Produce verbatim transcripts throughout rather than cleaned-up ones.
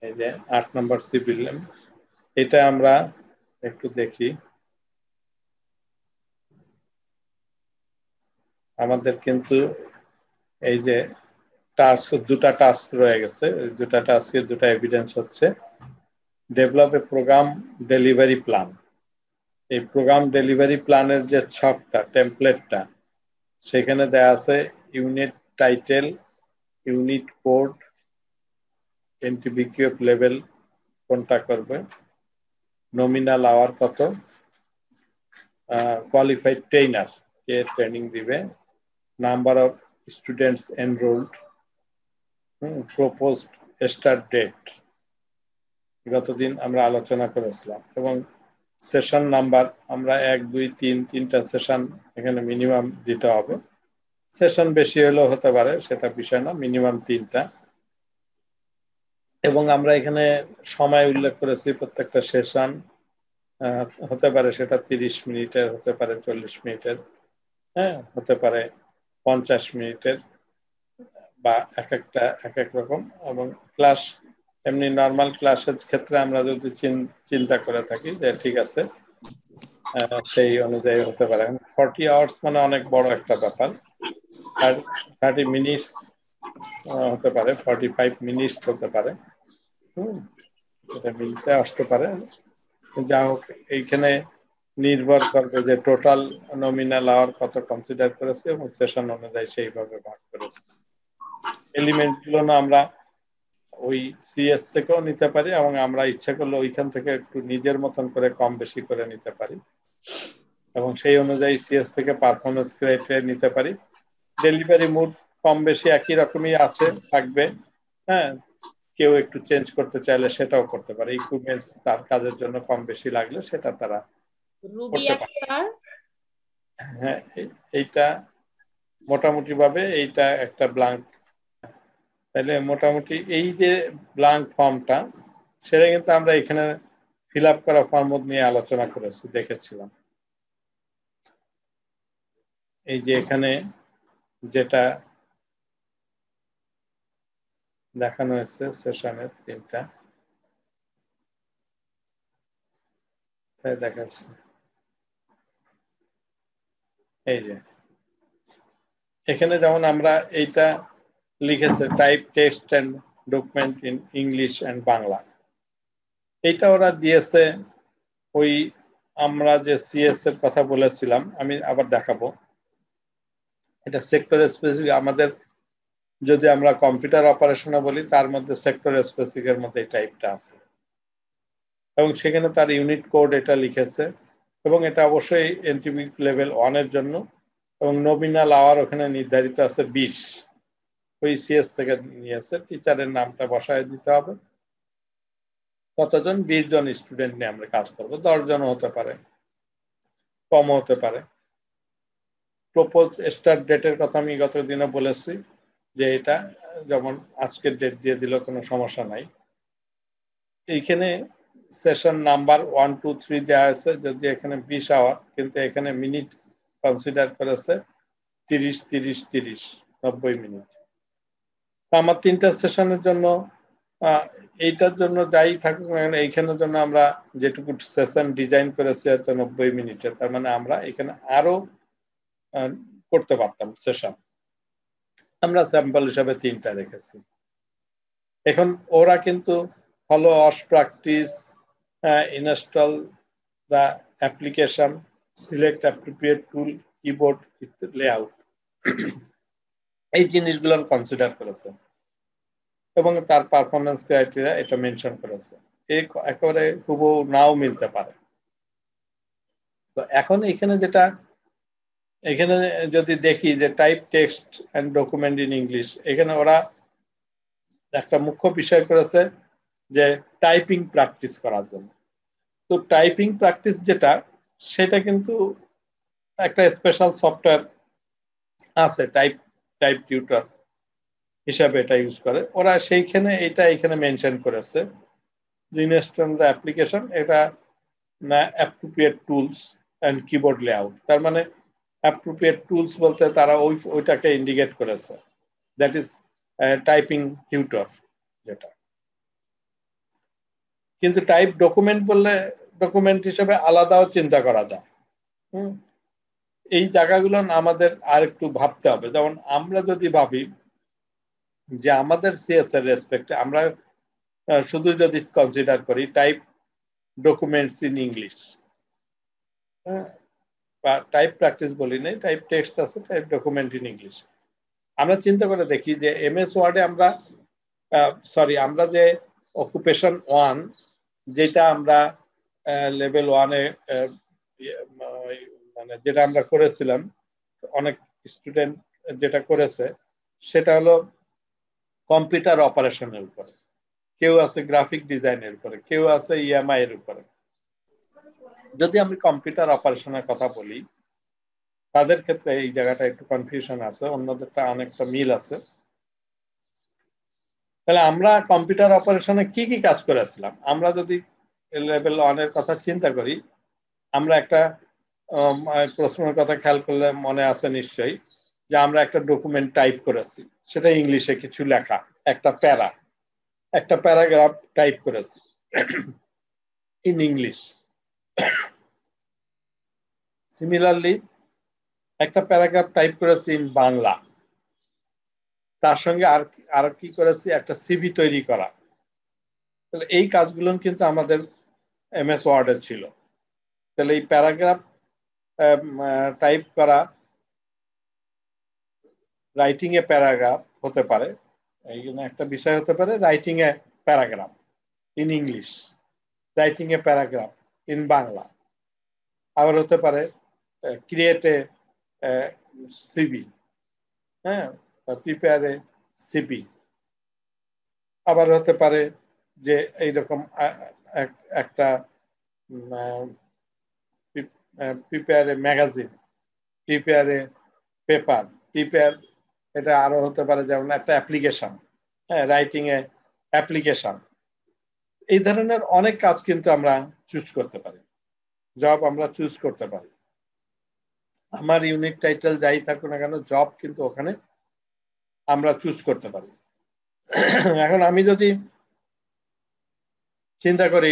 এই যে আট নম্বর সিভিল, এটা আমরা একটু দেখি। আমাদের কিন্তু এই যে টাস্ক, দুটা টাস্ক রয়ে গেছে, দুটা টাস্কের দুটা এভিডেন্স হচ্ছে develop a program delivery plan. এই প্রোগ্রাম ডেলিভারি প্ল্যানের যে ছকটা, টেমপ্লেটটা, সেখানে দেয়া আছে unit title, unit code, NTVQF level কোনটা করবে, নমিনাল আওয়ার কত, কোয়ালিফাইড ট্রেনার কে ট্রেনিং দিবে, number of students enrolled, proposed start date গতদিন আমরা আলোচনা করেছিলাম, এবং সেশন নাম্বার আমরা এক দুই তিন তিনটা সেশন এখানে মিনিমাম দিতে হবে। সেশন বেশি হলেও হতে পারে, সেটা বিষয় না, মিনিমাম তিনটা। এবং আমরা এখানে সময় উল্লেখ করেছি, প্রত্যেকটা সেশন হতে পারে সেটা তিরিশ মিনিটের, হতে পারে চল্লিশ মিনিটের, হ্যাঁ, হতে পারে পঞ্চাশ মিনিটের, বা এক একটা এক এক রকম। এবং ক্লাস, এমনি নর্মাল ক্লাসের ক্ষেত্রে আমরা যদি চিন্তা করে থাকি যে ঠিক আছে, সেই অনুযায়ী হতে পারে। ফর্টি আওয়ার্স মানে অনেক বড় একটা ব্যাপার। থার্টি মিনিটস হতে পারে, ফর্টি ফাইভ মিনিটস হতে পারে, হম এটা মিলতে আসতে পারে। যা হোক, এইখানে নির্ভর করবে যে টোটাল নমিনাল আওয়ার কত কনসিডার করেছে এবং সেশন অনুযায়ী সেইভাবে ভাগ করেছে। এলিমেন্ট গুলো না আমরা ওই সিএস থেকেও নিতে পারি, এবং আমরা ইচ্ছা করলে ওইখান থেকে একটু নিজের মতন করে কম বেশি করে নিতে পারি, এবং সেই অনুযায়ী সিএস থেকে পারফরমেন্স ক্রাইটেরিয়া নিতে পারি। ডেলিভারি মুড কম বেশি একই রকমই আছে, থাকবে, হ্যাঁ, কেউ একটু চেঞ্জ করতে চাইলে সেটাও করতে পারে। ইকুইপমেন্টস তার কাজের জন্য কম বেশি লাগলে সেটা তারা করতে পারে। হ্যাঁ, এইটা মোটামুটি ভাবে এইটা একটা ব্ল্যাঙ্ক। তাহলে মোটামুটি এই যে ব্ল্যাঙ্ক ফর্মটা, সেটা কিন্তু আমরা এখানে ফিল আপ করা ফর্ম নিয়ে আলোচনা করেছি, দেখেছিলাম। এই যে এখানে যেটা দেখানো হয়েছে সেশনের তিনটা, তাই দেখাচ্ছে। এই যে এখানে যেমন আমরা এইটা লিখেছে type text and document in English and Bangla, এইটা ওরা দিয়েছে ওই আমরা যে সিএস এর কথা বলেছিলাম, আমি আবার দেখাবো। এটা সেক্টর স্পেসিফিক, আমাদের যদি আমরা কম্পিউটার অপারেশনে বলি তার মধ্যে সেক্টর স্পেসিফিক এর মধ্যে এই টাইপটা আছে, এবং সেখানে তার ইউনিট কোড এটা লিখেছে, এবং এটা অবশ্যই এনটিবি লেভেল ওয়ান এর জন্য, এবং নমিনাল আওয়ার ওখানে নির্ধারিত আছে বিশ, ওই সিএস থেকে নিয়েছে। টিচারের নামটা বসায় দিতে হবে, কতজন, বিশ জন স্টুডেন্ট নিয়ে আমরা কাজ করবো, দশ জন হতে পারে, কম হতে পারে। প্রপোজ স্টার্ট ডেটের কথা আমি গত দিনে বলেছি যে এটা যেমন আজকের ডেট দিয়ে দিলে কোনো সমস্যা নাই। এইখানে session number one two three দেওয়া হয়েছে, যদি এখানে বিশ আওয়ার, কিন্তু এখানে মিনিট কনসিডার করেছে তিরিশ তিরিশ তিরিশ, নব্বই মিনিট। আমার তিনটা সেশনের জন্য, এইটার জন্য যাই থাকুক এইখানের জন্য আমরা যেটুকু সেশন ডিজাইন করেছি হয়তো নব্বই মিনিটের, তার মানে আমরা এখানে আরো করতে পারতাম সেশন। আমরা স্যাম্পল হিসাবে তিনটা রেখেছি। এখন ওরা কিন্তু follow OHS practice, install the application, select appropriate tool, keyboard layout, এই জিনিসগুলো কনসিডার করেছে, এবং তার পারফরমেন্স ক্রাইটেরিয়া এটা মেনশন করেছে। একেবারে হুবহু নাও মিলতে পারে। তো এখন এখানে যেটা, এখানে যদি দেখি যে type text and document in English, এখানে ওরা একটা মুখ্য বিষয় করেছে যে টাইপিং প্র্যাকটিস করার জন্য। তো টাইপিং প্র্যাকটিস যেটা, সেটা কিন্তু একটা স্পেশাল সফটওয়্যার আছে, টাইপ টাইপ টিউটর হিসাবে এটা ইউজ করে ওরা। সেইখানে এটা এখানে মেনশন করেছে, ইনস্টল দ্য অ্যাপ্লিকেশন, এটা না appropriate tools and keyboard layout. তার মানে অ্যাপ্রোপ্রিয়েট টুলস বলতে তারা ওই ওইটাকে ইন্ডিকেট করেছে, দ্যাট ইজ টাইপিং টিউটর যেটা। কিন্তু টাইপ ডকুমেন্ট বললে ডকুমেন্ট হিসেবে আলাদাও চিন্তা করা যায়। হুম, এই জায়গাগুলো আমাদের আর একটু ভাবতে হবে। যেমন আমরা যদি ভাবি যে আমাদের সিএস এর রেসপেক্টে আমরা শুধু যদি কনসিডার করি টাইপ ডকুমেন্টস ইন ইংলিশ, হ্যাঁ, বা টাইপ প্র্যাকটিস বলি নাই, টাইপ টেক্সট আছে, টাইপ ডকুমেন্ট ইন ইংলিশ। আমরা চিন্তা করে দেখি যে এমএস ওয়ার্ডে আমরা সরি আমরা যে অকুপেশন ওয়ান যেটা আমরা লেভেল ওয়ানে মানে যেটা আমরা করেছিলাম, অনেক স্টুডেন্ট যেটা করেছে সেটা হলো কম্পিউটার অপারেশনের উপরে, কেউ আছে গ্রাফিক ডিজাইনের উপরে, কেউ আছে ইএমআই এর উপরে। যদি আমি কম্পিউটার অপারেশনের কথা বলি তাদের ক্ষেত্রে এই জায়গাটা একটু কনফিউশন আছে, অন্যদেরটা অনেকটা মিল আছে। তাহলে আমরা কম্পিউটার অপারেশনে কি কি কাজ করেছিলাম, আমরা যদি লেভেল ওয়ানের কথা চিন্তা করি, আমরা একটা প্রশ্নের কথা খেয়াল করলে মনে আছে নিশ্চয়ই যে আমরা একটা ডকুমেন্ট টাইপ করেছি, সেটা ইংলিশে কিছু লেখা, একটা প্যারা, একটা প্যারাগ্রাফ টাইপ করেছি ইন ইংলিশ। সিমিলারলি একটা প্যারাগ্রাফ টাইপ করেছি ইন বাংলা, তার সঙ্গে আর আর কি করেছি, একটা সিভি তৈরি করা। তাহলে এই কাজগুলো কিন্তু আমাদের এমএস ওয়ার্ডে ছিল। তাহলে এই প্যারাগ্রাফ টাইপ করা, রাইটিং এ প্যারাগ্রাফ হতে পারে, এই জন্য একটা বিষয় হতে পারে writing a paragraph in English, writing a paragraph in Bangla, আবার হতে পারে ক্রিয়েট এ সিভি, হ্যাঁ, প্রিপেয়ার এ সিভি, আবার হতে পারে যে এইরকম একটা prepare a magazine, prepare a paper, prepare, এটা আরো হতে পারে যেমন একটা অ্যাপ্লিকেশন, হ্যাঁ, রাইটিং এ অ্যাপ্লিকেশন। এই ধরনের অনেক কাজ কিন্তু আমরা চুজ করতে পারি, জব আমরা চুজ করতে পারি। আমার ইউনিক টাইটেল যাই থাকুক না কেন, জব কিন্তু ওখানে আমরা চুজ করতে পারি। এখন আমি যদি চিন্তা করি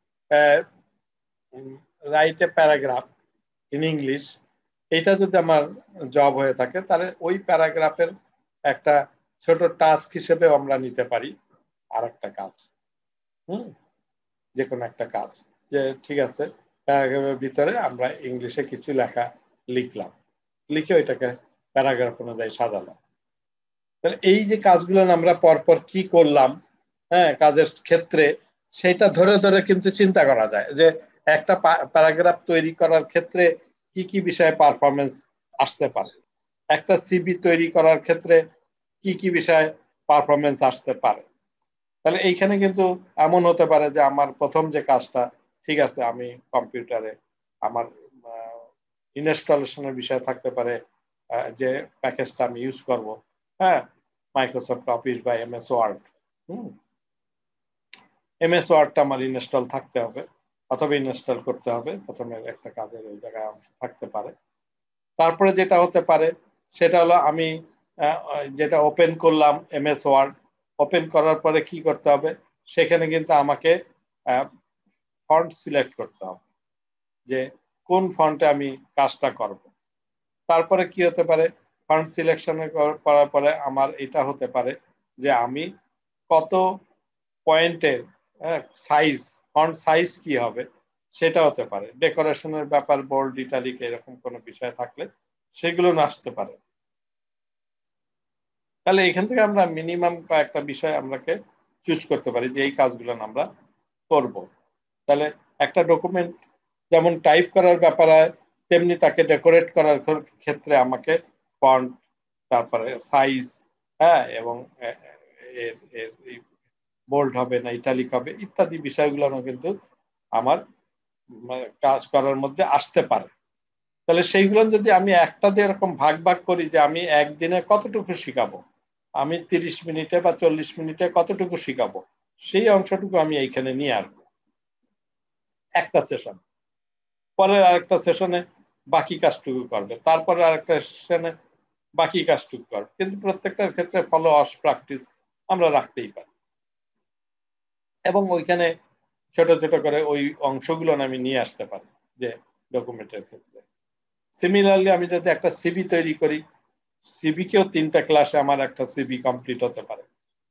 write a paragraph in English, এটা যদি আমার জব হয়ে থাকে তাহলে ওই প্যারাগ্রাফের একটা ছোট টাস্ক হিসেবে আমরা নিতে পারি আর একটা কাজ, হুম, যে কোনো একটা কাজ, যে ঠিক আছে প্যারাগ্রাফের ভিতরে আমরা ইংলিশে কিছু লেখা লিখলাম, লিখে ওইটাকে প্যারাগ্রাফ অনুযায়ী সাজালাম। তাহলে এই যে কাজগুলো আমরা পরপর কি করলাম, হ্যাঁ, কাজের ক্ষেত্রে সেটা ধরে ধরে কিন্তু চিন্তা করা যায় যে একটা প্যারাগ্রাফ তৈরি করার ক্ষেত্রে কি কি বিষয়ে পারফরমেন্স আসতে পারে, একটা সিভি তৈরি করার ক্ষেত্রে কি কি বিষয়ে পারফরমেন্স আসতে পারে। তাহলে এইখানে কিন্তু এমন হতে পারে যে আমার প্রথম যে কাজটা, ঠিক আছে, আমি কম্পিউটারে আমার ইনস্টলেশনের বিষয় থাকতে পারে, যে প্যাকেজটা আমি ইউজ করব, হ্যাঁ, মাইক্রোসফট অফিস বা এমএস ওয়ার্ড, হুম, এমএস ওয়ার্ডটা আমার ইনস্টল থাকতে হবে অথবা ইনস্টল করতে হবে, প্রথমে একটা কাজের ওই জায়গায় অংশ থাকতে পারে। তারপরে যেটা হতে পারে সেটা হলো আমি যেটা ওপেন করলাম এমএস ওয়ার্ড, ওপেন করার পরে কি করতে হবে, সেখানে কিন্তু আমাকে ফন্ট সিলেক্ট করতে হবে যে কোন ফন্টে আমি কাজটা করব। তারপরে কি হতে পারে, ফন্ট সিলেকশন করার পরে আমার এটা হতে পারে যে আমি কত পয়েন্টের সাইজ, ফন্ট সাইজ কি হবে সেটা হতে পারে, ডেকোরেশনের ব্যাপার, বোল্ড, ইটালিক, এরকম কোনো বিষয় থাকলে সেগুলো আসতে পারে। তাহলে এখান থেকে আমরা মিনিমাম কয়েকটা বিষয় আমরাকে চুজ করতে পারি যে এই কাজগুলো আমরা করব। তাহলে একটা ডকুমেন্ট যেমন টাইপ করার ব্যাপারে, তেমনি তাকে ডেকোরেট করার ক্ষেত্রে আমাকে ফন্ট, তারপরে সাইজ, হ্যাঁ, এবং বোল্ড হবে না ইটালিক হবে ইত্যাদি বিষয়গুলো কিন্তু আমার কাজ করার মধ্যে আসতে পারে। তাহলে সেইগুলো যদি আমি একটা দিয়ে এরকম ভাগ ভাগ করি যে আমি একদিনে কতটুকু শিখাবো, আমি তিরিশ মিনিটে বা চল্লিশ মিনিটে কতটুকু শিখাবো, সেই অংশটুকু আমি এইখানে নিয়ে আসবো একটা সেশন, পরের আরেকটা সেশনে বাকি কাজটুকু করবে, তারপরে আরেকটা সেশনে বাকি কাজটুকু করবে। কিন্তু প্রত্যেকটার ক্ষেত্রে ফলো আস প্র্যাকটিস আমরা রাখতেই পারি। এবং ওইখানে ছোট ছোট করে ওই অংশগুলো আমি নিয়ে আসতে পারি যে ডকুমেন্টের ক্ষেত্রে। সিমিলারলি আমি যদি একটা সিভি তৈরি করি, সিভি কেও তিনটা ক্লাসে আমার একটা সিভি কমপ্লিট হতে পারে।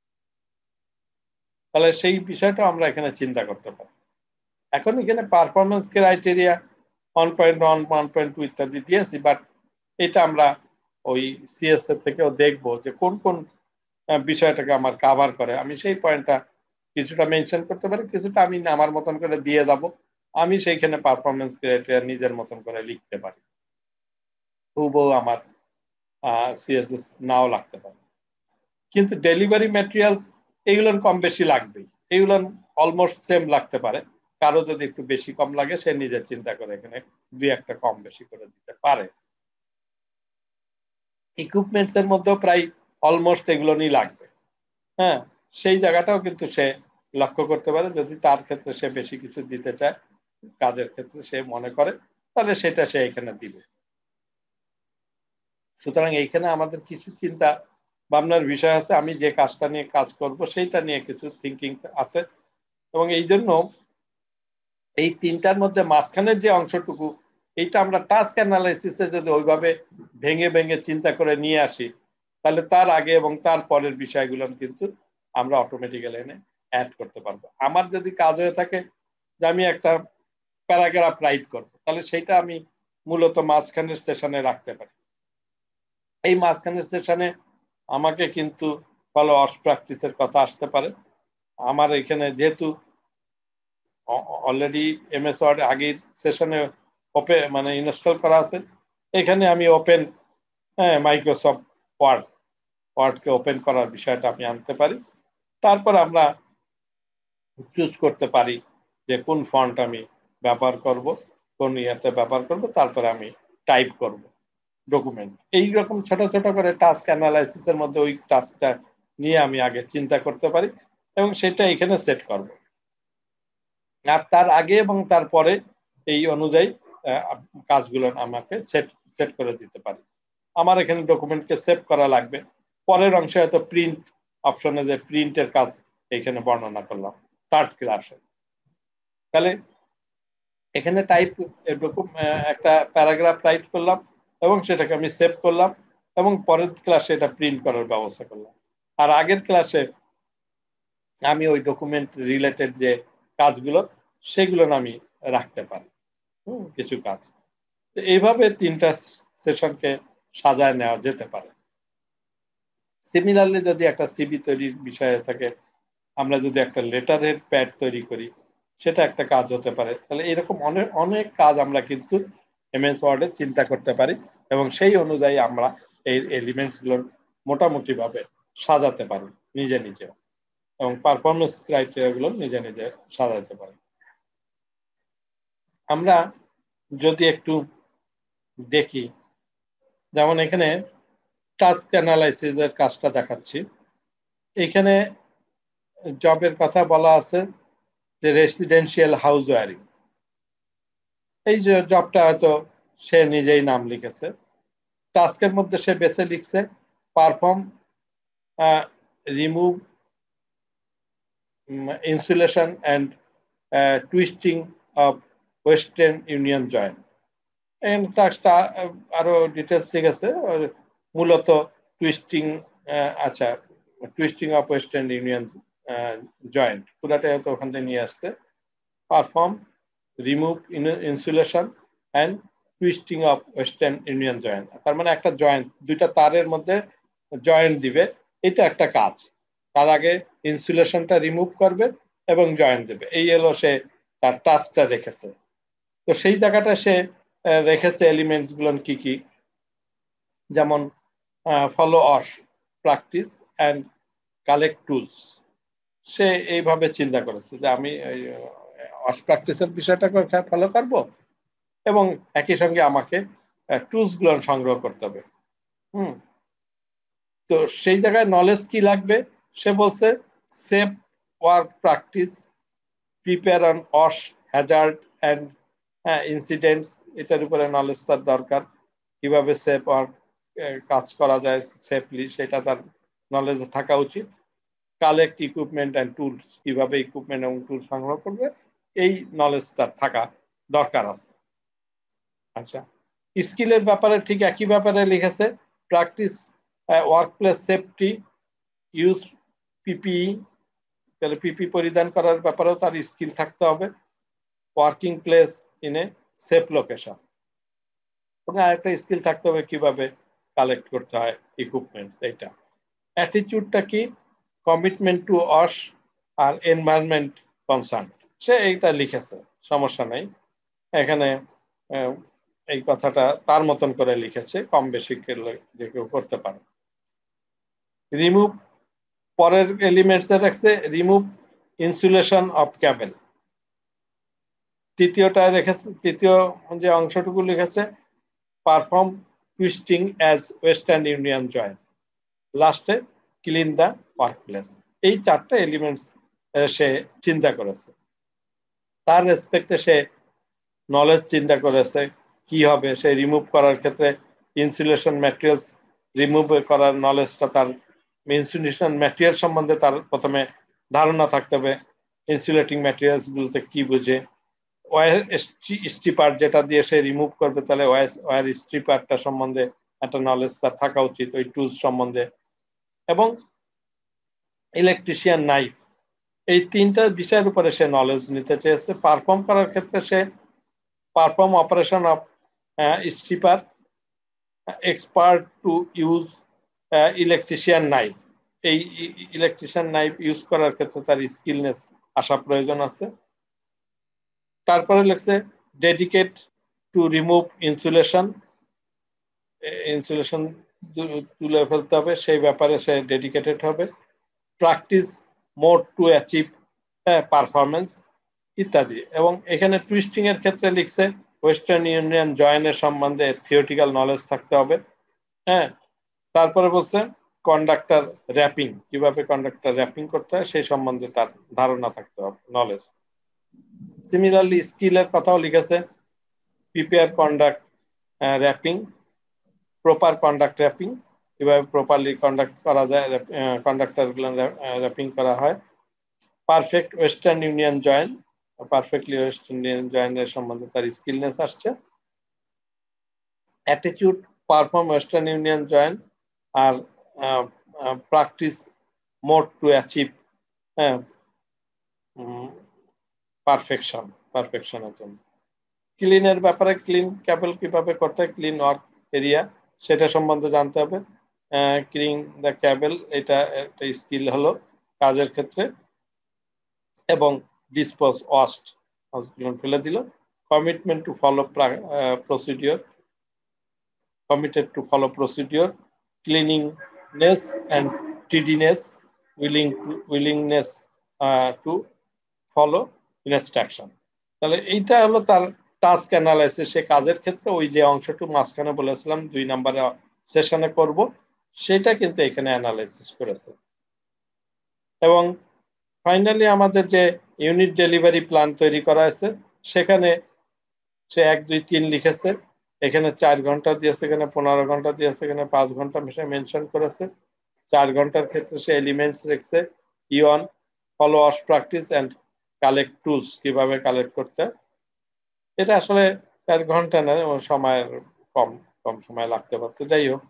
তাহলে সেই বিষয়টা আমরা এখানে চিন্তা করতে পারি। এখন এখানে performance criteria one point one one point two ইত্যাদি দিয়েছি, বাট এটা আমরা ওই সিএসএফ থেকেও দেখবো যে কোন কোন বিষয়টাকে আমার কাভার করে। আমি সেই পয়েন্টটা কিছুটা মেনশন করতে পারি, কিছুটা আমি আমার মতন করে দিয়ে যাব। আমি সেইখানে পারফরমেন্স ক্রাইটেরিয়া নিজের মতন করে লিখতে পারি, হুবহু আমার সিএসএস নাও লাগতে পারে। কিন্তু ডেলিভারি ম্যাটেরিয়ালস এগুলো কম বেশি লাগবেই, এগুলো অলমোস্ট সেম লাগতে পারে। কারো যদি একটু বেশি কম লাগে সে নিজে চিন্তা করে এখানে দুই একটা কম বেশি করে দিতে পারে। ইকুইপমেন্টস এর মধ্যেও প্রায় অলমোস্ট এগুলো নিয়ে লাগবে। হ্যাঁ, সেই জায়গাটাও কিন্তু সে লক্ষ্য করতে পারে। যদি তার ক্ষেত্রে সে বেশি কিছু দিতে চায়, কাজের ক্ষেত্রে সে মনে করে, তাহলে সেটা সে এখানে দিবে। সুতরাং এইখানে আমাদের কিছু চিন্তা ভাবনার বিষয় আছে। আমি যে কাজটা নিয়ে কাজ করব সেইটা নিয়ে কিছু থিঙ্কিং আছে, এবং এই জন্য এই তিনটার মধ্যে মাঝখানের যে অংশটুকু, এইটা আমরা টাস্ক অ্যানালাইসিসে যদি ওইভাবে ভেঙে ভেঙে চিন্তা করে নিয়ে আসি, তাহলে তার আগে এবং তার পরের বিষয়গুলো কিন্তু আমরা অটোমেটিক্যালি এনে অ্যাড করতে পারবো। আমার যদি কাজ হয়ে থাকে যে আমি একটা প্যারাগ্রাফ রাইট করব, তাহলে সেইটা আমি মূলত মাঝখানের সেশনে রাখতে পারি। এই মাঝখানের সেশনে আমাকে কিন্তু ফলো অস প্র্যাকটিসের কথা আসতে পারে। আমার এখানে যেহেতু অলরেডি এমএস ওয়ার্ড আগের সেশনে ওপেন মানে ইনস্টল করা আছে, এখানে আমি ওপেন হ্যাঁ মাইক্রোসফট ওয়ার্ড ওয়ার্ডকে ওপেন করার বিষয়টা আমি আনতে পারি। তারপর আমরা চুজ করতে পারি যে কোন ফন্ট আমি ব্যবহার করব, কোন ইয়াতে ব্যবহার করব, তারপরে আমি টাইপ করব ডকুমেন্ট। এইরকম ছোট ছোট করে টাস্ক অ্যানালাইসিসের মধ্যে ওই টাস্কটা নিয়ে আমি আগে চিন্তা করতে পারি এবং সেটা এখানে সেট করব। আর তার আগে এবং তারপরে এই অনুযায়ী কাজগুলো আমাকে সেট সেট করে দিতে পারি। আমার এখানে ডকুমেন্টকে সেভ করা লাগবে, পরের অংশে হয়তো প্রিন্ট অপশনে যে প্রিন্টের কাজ এখানে বর্ণনা করলাম থার্ড ক্লাসে। তাহলে এখানে টাইপ একটা প্যারাগ্রাফ রাইট করলাম এবং সেটাকে আমি সেভ করলাম এবং পরের ক্লাসে এটা প্রিন্ট করার ব্যবস্থা করলাম। আর আগের ক্লাসে আমি ওই ডকুমেন্ট রিলেটেড যে কাজগুলো সেগুলো আমি রাখতে পারি কিছু কাজ। তো এইভাবে তিনটা সেশনকে সাজায় নেওয়া যেতে পারে। সিমিলারলি যদি একটা সিভি তৈরির বিষয়ে থাকে, আমরা যদি একটা লেটারের প্যাড তৈরি করি, সেটা একটা কাজ হতে পারে। তাহলে এরকম অনেক অনেক কাজ আমরা কিন্তু এমএস ওয়ার্ডে চিন্তা করতে পারি এবং সেই অনুযায়ী আমরা এই এলিমেন্টসগুলো মোটামুটি ভাবে সাজাতে পারি নিজে নিজে, এবং পারফরমেন্স ক্রাইটেরিয়াগুলো নিজে নিজে সাজাতে পারি। আমরা যদি একটু দেখি, যেমন এখানে টাস্ক অ্যানালাইসিস এর কাজটা দেখাচ্ছি। এখানে জবের কথা বলা আছে যে রেসিডেন্সিয়াল হাউস ওয়ারিং। এই যে জবটা হয়তো সে নিজেই নাম লিখেছে, টাস্কের মধ্যে সে বেছে লিখছে perform remove insulation and twisting of Western Union joint. টাস্কটা আরো ডিটেলস লিখেছে, মূলত টুইস্টিং আচ্ছা twisting of Western Union joint পুরাটাই হয়তো ওখান থেকে নিয়ে আসছে। Perform remove insulation and twisting of Western Union joint. তার মানে একটা জয়েন্ট, দুইটা তারের মধ্যে জয়েন্ট দিবে, এটা একটা কাজ। তার আগে ইনসুলেশনটা রিমুভ করবে এবং জয়েন্ট দেবে, এই হলো সে তার টাস্কটা রেখেছে। তো সেই জায়গাটা সে রেখেছে এলিমেন্টস গুলো কি কি, যেমন follow OHS practice and collect tools. সে এইভাবে চিন্তা করেছে যে আমি অস প্র্যাকটিসের বিষয়টাকে ফলো করব এবং একই সঙ্গে আমাকে টুলস গুলো সংগ্রহ করতে হবে। হুম তো সেই জায়গায় নলেজ কি লাগবে, সে বলছে safe work practice, prepare on OHS hazard and incidents, এটার উপরে নলেজ তার দরকার। কিভাবে সেভ ওয়ার্ক কাজ করা যায় সেফলি, সেটা তার নলেজ থাকা উচিত। কালেক্ট ইকুইপমেন্ট অ্যান্ড টুলস, কিভাবে ইকুইপমেন্ট এবং টুল সংগ্রহ করবে এই নলেজটা থাকা দরকার আছে। আচ্ছা, স্কিলের ব্যাপারে ঠিক একই ব্যাপারে লিখেছে, practice workplace safety, use PPE, তাহলে পিপি পরিধান করার ব্যাপারেও তার স্কিল থাকতে হবে, working place in a safe location, আরেকটা স্কিল থাকতে হবে কিভাবে কালেক্ট করতে হয় ইকুইপমেন্টস। এইটা অ্যাটিটিউডটা কি, কমিটমেন্ট টু ওয়াশ আর এনভায়রনমেন্ট কনসার্ন, সে এইটা লিখেছে, সমস্যা নেই। এখানে এই কথাটা তার মতন করে লিখেছে, কম বেশি যে কেউ করতে পারে। রিমুভ, পরের এলিমেন্টস এ রাখছে রিমুভ ইনসুলেশন অফ ক্যাবেল। তৃতীয়টা রেখেছে, তৃতীয় যে অংশটুকু লিখেছে, perform twisting as Western Union join, লাস্টে ক্লিন দ্য ওয়ার্কপ্লেস। এই চারটা এলিমেন্টস সে চিন্তা করেছে, তার রেসপেক্টে সে নলেজ চিন্তা করেছে কি হবে। সে রিমুভ করার ক্ষেত্রে ইনসুলেশন ম্যাটেরিয়ালস রিমুভ করার নলেজটা, তার ইনসুলেশন ম্যাটেরিয়াল সম্বন্ধে তার প্রথমে ধারণা থাকতে হবে, ইনসুলেটিং ম্যাটেরিয়ালস গুলোতে কি বুঝে, ওয়্যার স্ট্রিপার যেটা দিয়ে সে রিমুভ করবে, তাহলে ওয়্যার স্ট্রিপারটা সম্বন্ধে একটা নলেজ তার থাকা উচিত, ওই টুলস সম্বন্ধে, এবং ইলেকট্রিশিয়ান নাইফ, এই তিনটা বিষয়ের উপরে সে নলেজ নিতে চেয়েছে। পারফর্ম করার ক্ষেত্রে সে perform operation of stripper, expert to use electrician knife, এই ইলেকট্রিশিয়ান নাইফ ইউজ করার ক্ষেত্রে তার স্কিলনেস আসা প্রয়োজন আছে। তারপরে লিখছে dedicate to remove insulation, insulation তুলে ফেলতে হবে, সেই ব্যাপারে সে ডেডিকেটেড হবে। Practice more to achieve performance ইত্যাদি। এবং এখানে টুইস্টিং এর ক্ষেত্রে লিখছে ওয়েস্টার্ন ইউনিয়ন জয়েনের সম্বন্ধে থিওরিটিক্যাল নলেজ থাকতে হবে। হ্যাঁ, তারপরে বলছে কন্ডাক্টর র্যাপিং, কিভাবে কন্ডাক্টর র্যাপিং করতে হয় সেই সম্বন্ধে তার ধারণা থাকতে হবে, নলেজ। সিমিলারলি স্কিলের কথাও লিখেছে, prepare conduct wrapping, proper conduct wrapping, কিভাবে প্রপারলি কন্ডাক্ট করা যায়, কন্ডাক্টর গুলো র্যাপিং করা হয়। Perfect Western Union join, perfectly Western Union জয়েনের সম্বন্ধে তার স্কিলনেস আসছে। Attitude, perform Western Union join, আর practice more to achieve perfection, পারফেকশনের জন্য। ক্লিনের ব্যাপারে, ক্লিন ক্যাবেল কিভাবে করতে হয়, ক্লিন ওয়ার্ক এরিয়া, সেটা সম্বন্ধে জানতে হবে। ক্লিন দ্য ক্যাবেল, এটা একটা স্কিল হলো কাজের ক্ষেত্রে। এবং ডিসপোজ ওয়াস্ট, ফেলে দিল। Commitment to follow procedure, committed to follow procedure, cleaningness and tidiness, willing to willingness to follow instruction. তাহলে এইটা হলো তার টাস্ক অ্যানালাইসিস। সে কাজের ক্ষেত্রে ওই যে অংশটুকু মাঝখানে বলেছিলাম দুই নম্বরে সেশনে করব, সেটা কিন্তু এখানে অ্যানালাইসিস করেছে। এবং ফাইনালি আমাদের যে ইউনিট ডেলিভারি প্ল্যান তৈরি করা হয়েছে, সেখানে সে এক দুই তিন লিখেছে, এখানে চার ঘন্টা দিয়েছে, এখানে পনেরো ঘন্টা দিয়েছে, এখানে পাঁচ ঘন্টা মেনশন করেছে। চার ঘন্টার ক্ষেত্রে সে এলিমেন্টস রেখেছে, ইওয়ান follow OHS practice and collect tools, কিভাবে কালেক্ট করতে। এটা আসলে চার ঘন্টা না, সময়ের কম কম সময় লাগতে পারতো। যাই হোক,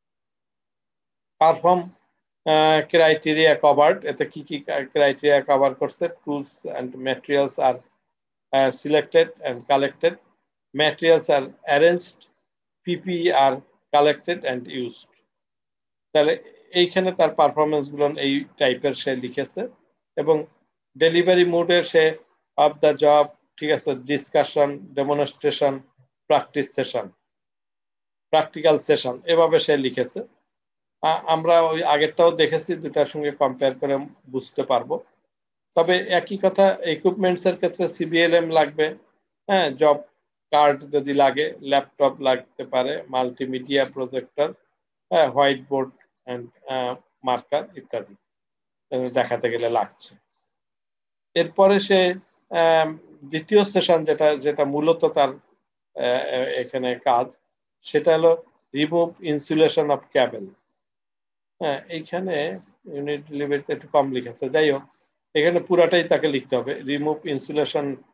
পারফর্ম ক্রাইটেরিয়া কভার্ড, এতে কি কি ক্রাইটেরিয়া কভার করছে, tools and materials are selected and collected, materials are arranged, PP are collected and used. তাহলে এইখানে তার পারফরমেন্স গুলো এই টাইপের সে লিখেছে। এবং ডেলিভারি মোডে সে অফ দ্য জব, ঠিক আছে, discussion, demonstration, practice session, practical session, এভাবে সে লিখেছে। আমরা ওই আগেরটাও দেখেছি, দুটার সঙ্গে কম্পেয়ার করে বুঝতে পারবো। তবে একই কথা, ইকুইপমেন্টস এর ক্ষেত্রে সিবিএলএম লাগবে, হ্যাঁ, জব কার্ড যদি লাগে, ল্যাপটপ লাগতে পারে, মাল্টিমিডিয়া প্রজেক্টর, হ্যাঁ, হোয়াইট বোর্ড অ্যান্ড মার্কার ইত্যাদি দেখাতে গেলে লাগছে। এরপরে সে দ্বিতীয় সেশন, যেটা যেটা মূলত তার এখানে কাজ, সেটা হলো রিমুভ ইনসুলেশন অফ ক্যাবেল। হ্যাঁ, এইখানে ইউনিট ডেলিভারিতে একটু কম লিখেছে, যাই হোক এখানে পুরাটাই তাকে লিখতে হবে, remove insulation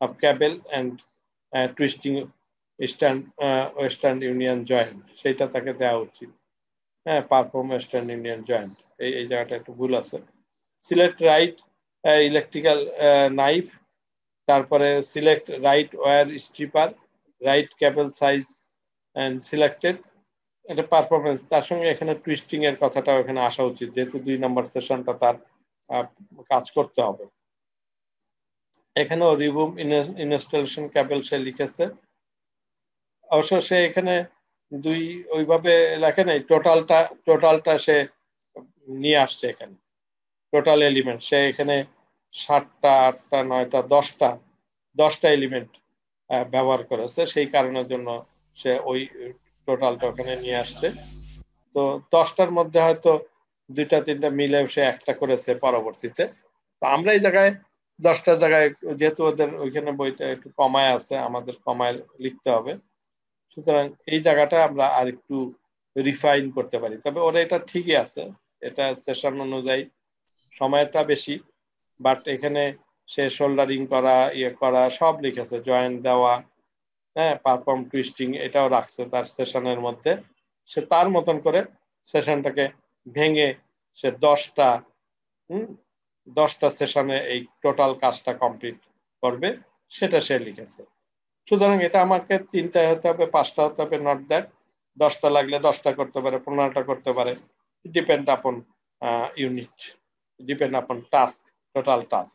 of cable and uh, twisting eastern uh, western union joint সেটা তাকে দেওয়া উচিত হ্যাঁ পারফর্ম ওয়েস্টার্ন ইউনিয়ন জয়েন্ট এই এই জায়গাটা একটু ভুল আছে সিলেক্ট রাইট ইলেকট্রিক্যাল নাইফ তারপরে select right wire stripper right cable size and selected এটা পারফরমেন্স তার সঙ্গে এখানে টুইস্টিং এর কথাটাও এখানে আসা উচিত যেহেতু দুই নম্বর সেশনটা তার কাজ করতে হবে এখানেও রিমুভ ইনস্টলেশন কেবল সে লিখেছে অবশ্য সে এখানে দুই ওইভাবে লেখে নাই টোটালটা টোটালটা সে নিয়ে আসছে এখানে টোটাল এলিমেন্ট সে এখানে সাতটা আটটা নয়টা দশটা দশটা এলিমেন্ট ব্যবহার করেছে সেই কারণের জন্য সে ওই টোটালটা ওখানে নিয়ে আসছে তো দশটার মধ্যে হয়তো দুইটা তিনটা মিলে সে একটা করেছে পরবর্তীতে তো আমরা এই জায়গায় দশটা জায়গায় যেহেতু ওদের ওইখানে বইটা একটু কমায় আছে আমাদের কমায় লিখতে হবে সুতরাং এই জায়গাটা আমরা আর একটু রিফাইন করতে পারি তবে ওরা এটা ঠিকই আছে এটা সেশন অনুযায়ী সময়টা বেশি বাট এখানে সে শোল্ডারিং করা ইয়ে করা সব লিখেছে জয়েন্ট দেওয়া হ্যাঁ পারফর্ম টুইস্টিং এটাও রাখছে তার সেশনের মধ্যে সে তার মতন করে সেশনটাকে ভেঙে সে দশটা হুম দশটা সেশনে এই টোটাল কাজটা কমপ্লিট করবে সেটা সে লিখেছে সুতরাং এটা আমাকে তিনটায় হতে হবে পাঁচটা হতে হবে নট দ্যাট দশটা লাগলে দশটা করতে পারে পনেরোটা করতে পারে depend upon unit depend upon task total task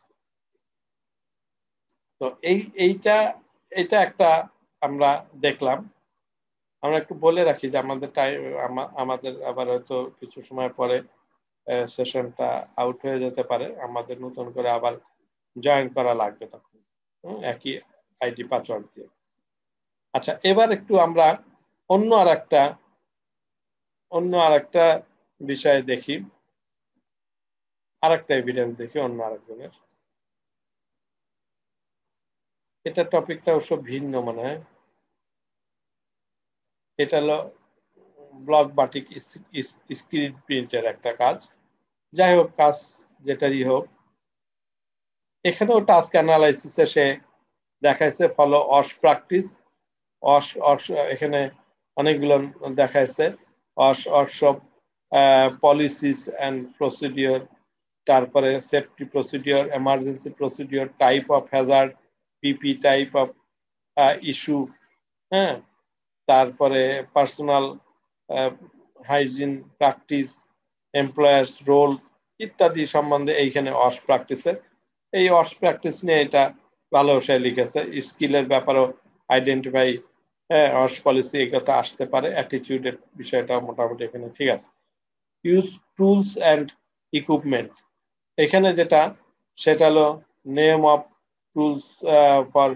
তো এই এইটা এটা একটা আমরা দেখলাম আমরা একটু বলে রাখি যে আমাদের টাইম আমাদের আবার হয়তো কিছু সময় পরে সেশনটা আউট হয়ে যেতে পারে আমাদের নতুন করে আবার জয়েন করা লাগবে তখন একই আইডি পাসওয়ার্ড দিয়ে আচ্ছা এবার একটু আমরা অন্য আরেকটা অন্য আরেকটা বিষয় দেখি আরেকটা এভিডেন্স দেখি অন্য আরেকজনের এটা টপিকটা অবশ্য ভিন্ন মনে হয় এটা হলো ব্লক বাটিক স্ক্রিন প্রিন্টের একটা কাজ যাই হোক কাজ যেটারই হোক এখানেও টাস্ক অ্যানালাইসিসে সে দেখাইছে ফলো অস প্র্যাকটিস অস অস এখানে অনেকগুলো দেখাইছে অস অসব পলিসিস অ্যান্ড প্রসিডিওর তারপরে safety procedure emergency procedure type of hazard PP type of issue হ্যাঁ তারপরে personal hygiene practice employers role ইত্যাদি সম্বন্ধে এইখানে অস প্র্যাকটিসের এই অস প্র্যাকটিস নিয়ে এটা ভালো সে লিখেছে স্কিলের ব্যাপারেও আইডেন্টিফাই হ্যাঁ অস পলিসি এই কথা আসতে পারে অ্যাটিটিউডের বিষয়টা মোটামুটি এখানে ঠিক আছে ইউজ টুলস অ্যান্ড ইকুইপমেন্ট এখানে যেটা সেটা হলো name of tools for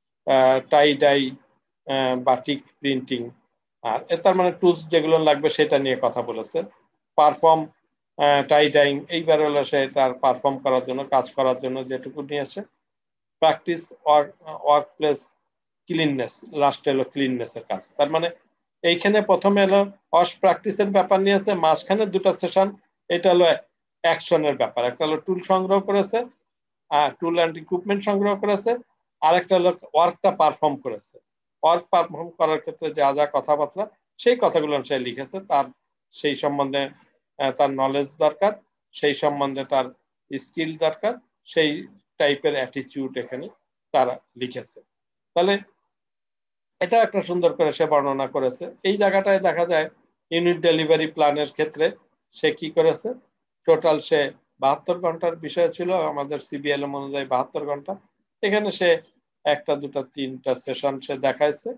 tie dye batik printing আর তার মানে টুলস যেগুলো লাগবে সেটা নিয়ে কথা বলেছে পারফর্ম টাই ডাইং এইবার হলো সে তার পারফর্ম করার জন্য কাজ করার জন্য যেটুকু নিয়েছে প্র্যাকটিস ওয়ার্ক প্লেস ক্লিননেস লাস্টে হলো ক্লিননেসের কাজ তার মানে এইখানে প্রথমে হলো অস প্র্যাকটিসের ব্যাপার নিয়েছে মাঝখানে দুটো সেশন এটা হলো অ্যাকশনের ব্যাপার একটা হলো টুল সংগ্রহ করেছে আর টুল অ্যান্ড ইকুইপমেন্ট সংগ্রহ করেছে আর একটা হলো ওয়ার্কটা পারফর্ম করেছে ওয়ার্ক পারফর্ম করার ক্ষেত্রে যা যা কথাবার্তা সেই কথাগুলো সে লিখেছে তার সেই সম্বন্ধে তার নলেজ দরকার সেই সম্বন্ধে তার স্কিল দরকার সেই টাইপের অ্যাটিটিউড এখানে তারা লিখেছে তাহলে এটা একটা সুন্দর করে সে বর্ণনা করেছে এই জায়গাটায় দেখা যায় ইউনিট ডেলিভারি প্ল্যানের ক্ষেত্রে সে কি করেছে টোটাল সে বাহাত্তর ঘন্টার বিষয় ছিল আমাদের সিবিএলএম অনুযায়ী বাহাত্তর ঘন্টা এখানে সে একটা দুটা তিনটা সেশন সে দেখাইছে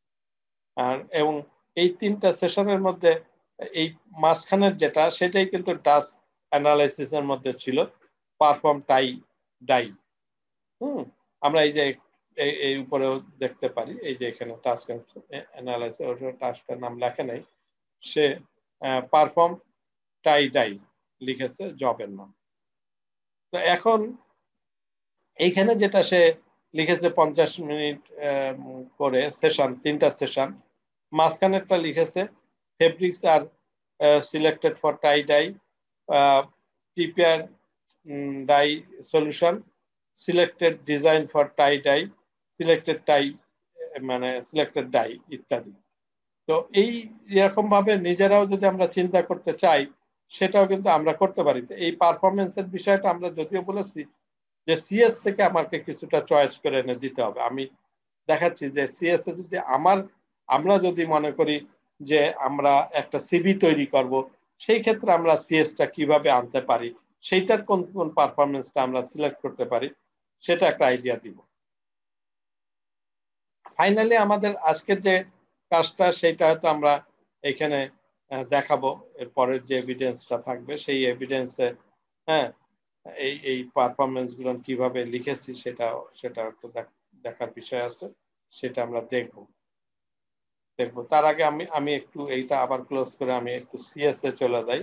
আর এবং এই তিনটা সেশনের মধ্যে এই মাঝখানের যেটা সেটাই কিন্তু টাস্ক অ্যানালাইসিসের মধ্যে ছিল পারফর্ম টাই ডাই হুম আমরা এই যে এই উপরেও দেখতে পারি এই যে এখানে টাস্ক অ্যানালাইসিস টাস্কের নাম লেখে নাই সে পারফর্ম টাই ডাই লিখেছে জবের নাম তো এখন এইখানে যেটা সে লিখেছে পঞ্চাশ মিনিট করে সেশন তিনটা সেশন মাঝখানেরটা লিখেছে fabrics are selected for tie dye prepare dye solution selected design for tie dye selected tie মানে সিলেক্টেড ডাই ইত্যাদি। তো এই এরকম ভাবে নিজেরাও যদি আমরা চিন্তা করতে চাই সেটাও কিন্তু আমরা করতে পারি। এই পারফরমেন্সের বিষয়টা আমরা যদিও বলেছি যে সিএস থেকে আমাকে কিছুটা চয়েস করে এনে দিতে হবে। আমি দেখাচ্ছি যে সিএস এ যদি আমার আমরা যদি মনে করি যে আমরা একটা সিভি তৈরি করব, সেই ক্ষেত্রে আমরা সিএসটা কিভাবে আনতে পারি, সেইটার কোন কোন পারফরমেন্সটা আমরা সিলেক্ট করতে পারি, সেটা একটা আইডিয়া দিব। ফাইনালি আমাদের আজকের যে কাজটা সেটা হয়তো আমরা এখানে দেখাবো, এরপরের যে এভিডেন্সটা থাকবে সেই এভিডেন্সে হ্যাঁ এই এই পারফরমেন্স গুলো কিভাবে লিখেছি সেটা সেটা একটু দেখার বিষয় আছে, সেটা আমরা দেখব দেখবো তার আগে আমি আমি একটু এইটা আবার ক্লোজ করে আমি একটু সিএস এ চলে যাই।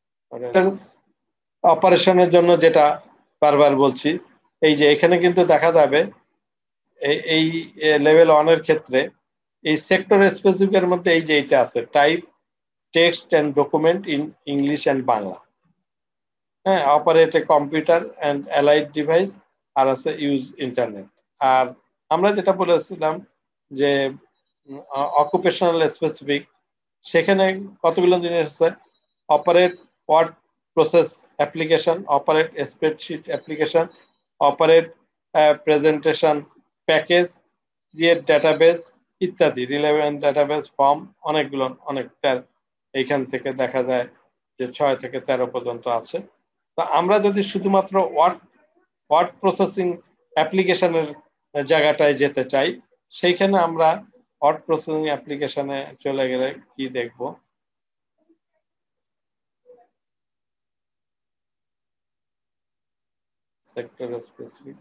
অপারেশনের জন্য যেটা বারবার বলছি, এই যে এখানে কিন্তু দেখা যাবে এই লেভেল ওয়ান এর ক্ষেত্রে এই সেক্টর স্পেসিফিকের মধ্যে এই যে এটা আছে type text and document in English and Bangla, হ্যাঁ operate a computer and allied device, আর আছে ইউজ ইন্টারনেট। আর আমরা যেটা বলেছিলাম যে অকুপেশনাল স্পেসিফিক, সেখানে কতগুলো জিনিস আছে, operate word process application, operate spreadsheet application, operate presentation package, create database ইত্যাদি, রিলেভেন্ট ডাটাবেস ফর্ম, অনেকগুলো অনেকটা এইখান থেকে দেখা যায় যে ছয় থেকে তেরো পর্যন্ত আছে। তো আমরা যদি শুধুমাত্র ওয়ার্ড ওয়ার্ড প্রসেসিং অ্যাপ্লিকেশনের জায়গাটায় যেতে চাই, সেইখানে আমরা ওয়ার্ড প্রসেসিং অ্যাপ্লিকেশনে চলে গেলে কি দেখব, সেক্টর স্পেসিফিক,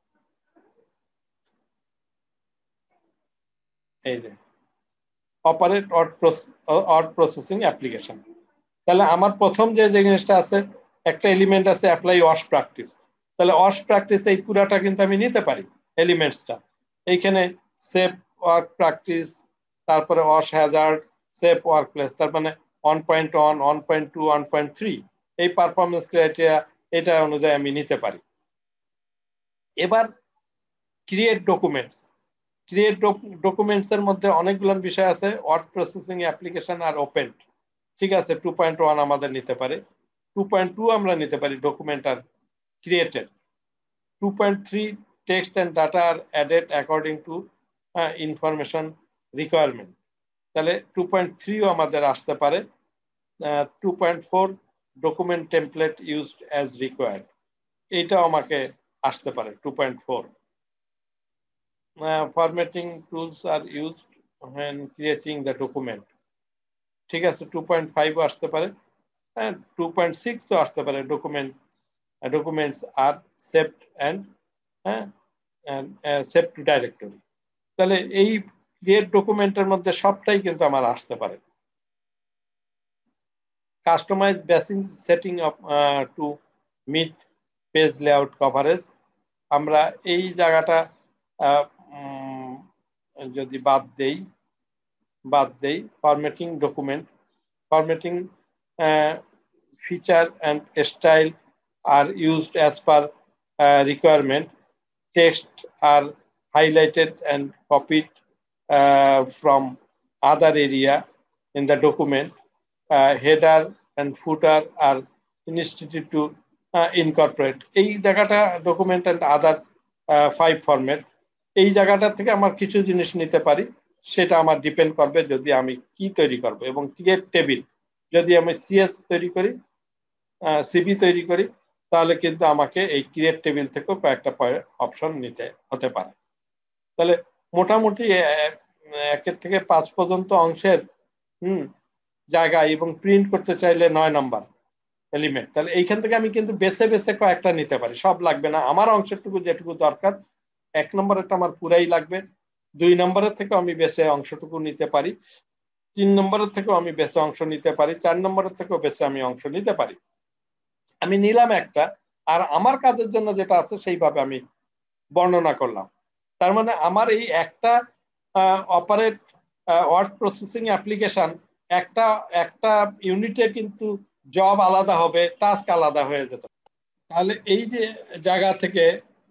এই যে অপারেট ওয়ার্ড প্রসেসিং অ্যাপ্লিকেশন। তাহলে আমার প্রথম যে জিনিসটা আছে একটা এলিমেন্ট আছে অ্যাপ্লাই ওয়াশ প্র্যাকটিস। তাহলে ওয়াশ প্র্যাকটিস এই পুরাটা কিন্তু আমি নিতে পারি এলিমেন্টসটা। এইখানে সেফ ওয়ার্ক প্র্যাকটিস, তারপরে wash hazard, safe work place, তার মানে one point one, one point two, one point three এই পারফরমেন্স ক্রাইটেরিয়া এটা অনুযায়ী আমি নিতে পারি। এবার ক্রিয়েট ডকুমেন্টস, ক্রিয়েট ডকুমেন্টস এর মধ্যে অনেকগুলো বিষয় আছে, word processing application are open, ঠিক আছে। টু পয়েন্ট ওয়ান আমাদের নিতে পারে, টু পয়েন্ট টু আমরা নিতে পারি document are created, two point three text and data are added according to information requirement, তাহলে টু পয়েন্ট থ্রিও আমাদের আসতে পারে, two point four document template used as required, এইটাও আমাকে আসতে পারে two point four. Formatting tools are used when creating the document, ঠিক আছে, টু পয়েন্ট ফাইভ আসতে পারে, টু পয়েন্ট সিক্স ও আসতে পারে, document documents are saved and হ্যাঁ সেভ টু ডাইরেক্টরি। তাহলে এই ক্রিয়েট ডকুমেন্টের মধ্যে সবটাই কিন্তু আমার আসতে পারে। Customize basic setting of to meet page layout coverage, আমরা এই জায়গাটা যদি বাদ দেই বাদ দেই formatting document, formatting feature and style are used as per uh, requirement, text are highlighted and copied uh, from other area in the document, uh, header and footer are instituted to uh, incorporate এই জায়গাটা document and other uh, five format, এই জায়গাটা থেকে আমার কিছু জিনিস নিতে পারি, সেটা আমার ডিপেন্ড করবে যদি আমি কি তৈরি করব। এবং ক্রিয়েট টেবিল, যদি আমি সিএস তৈরি করি, সিভি তৈরি করি, তাহলে কিন্তু আমাকে এই ক্রিয়েট টেবিল থেকেও কয়েকটা অপশন নিতে হতে পারে। তাহলে মোটামুটি একের থেকে পাঁচ পর্যন্ত অংশের হুম জায়গা এবং প্রিন্ট করতে চাইলে নয় নম্বর এলিমেন্ট, তাহলে এইখান থেকে আমি কিন্তু বেছে বেছে কয়েকটা নিতে পারি, সব লাগবে না, আমার অংশটুকু যেটুকু দরকার, এক নম্বরেরটা আমার পুরাই লাগবে, দুই নম্বরের থেকে আমি বেছে অংশটুকু নিতে পারি, তিন নম্বরের থেকেও আমি বেছে অংশ নিতে পারি, চার নম্বরের থেকেও বেছে আমি অংশ নিতে পারি। আমি নিলাম একটা, আর আমার কাজের জন্য যেটা আছে সেইভাবে আমি বর্ণনা করলাম। তার মানে আমার এই একটা অপারেট ওয়ার্ড প্রসেসিং অ্যাপ্লিকেশন, একটা একটা ইউনিটে কিন্তু জব আলাদা হবে, টাস্ক আলাদা হয়ে যেত। তাহলে এই যে জায়গা থেকে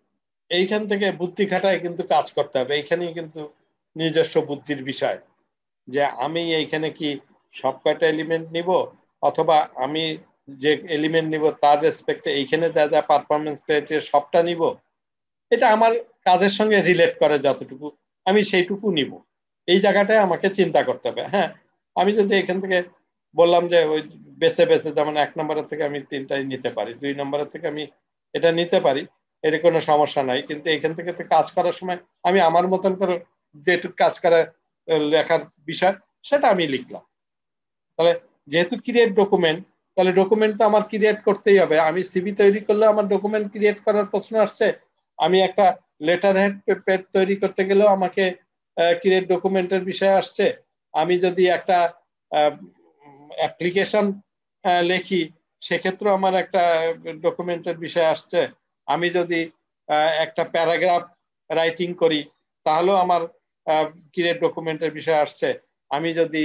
এইখান থেকে বুদ্ধি খাটায় কিন্তু কাজ করতে হবে। এইখানেই কিন্তু নিজস্ব বুদ্ধির বিষয়, যে আমি এইখানে কি সব কয়টা এলিমেন্ট নিব, অথবা আমি যে এলিমেন্ট নিব তার রেসপেক্টে এইখানে যা যা পারফরমেন্স ক্রাইটেরিয়া সবটা নিব। এটা আমার কাজের সঙ্গে রিলেট করে যতটুকু, আমি সেইটুকু নিব। এই জায়গাটায় আমাকে চিন্তা করতে হবে। হ্যাঁ, আমি যদি এখান থেকে বললাম যে ওই বেছে বেছে, যেমন এক নম্বরের থেকে আমি তিনটাই নিতে পারি, দুই নম্বরের থেকে আমি এটা নিতে পারি, এর কোনো সমস্যা নাই। কিন্তু এখান থেকে কাজ করার সময় আমি আমার মতন করে যেটুকু কাজ করা লেখার বিষয় সেটা আমি লিখলাম। তাহলে যেহেতু ক্রিয়েট ডকুমেন্ট, তাহলে ডকুমেন্ট তো আমার ক্রিয়েট করতেই হবে। আমি সিভি তৈরি করলে আমার ডকুমেন্ট ক্রিয়েট করার প্রশ্ন আসছে, আমি একটা লেটার হেড পেড তৈরি করতে গেলেও আমাকে ক্রিয়েট ডকুমেন্টের বিষয় আসছে। আমি যদি একটা অ্যাপ্লিকেশন লেখি সেক্ষেত্রে আমার একটা ডকুমেন্টের বিষয় আসছে। আমি যদি একটা প্যারাগ্রাফ রাইটিং করি তাহলেও আমার ক্রিয়েট ডকুমেন্টের বিষয় আসছে। আমি যদি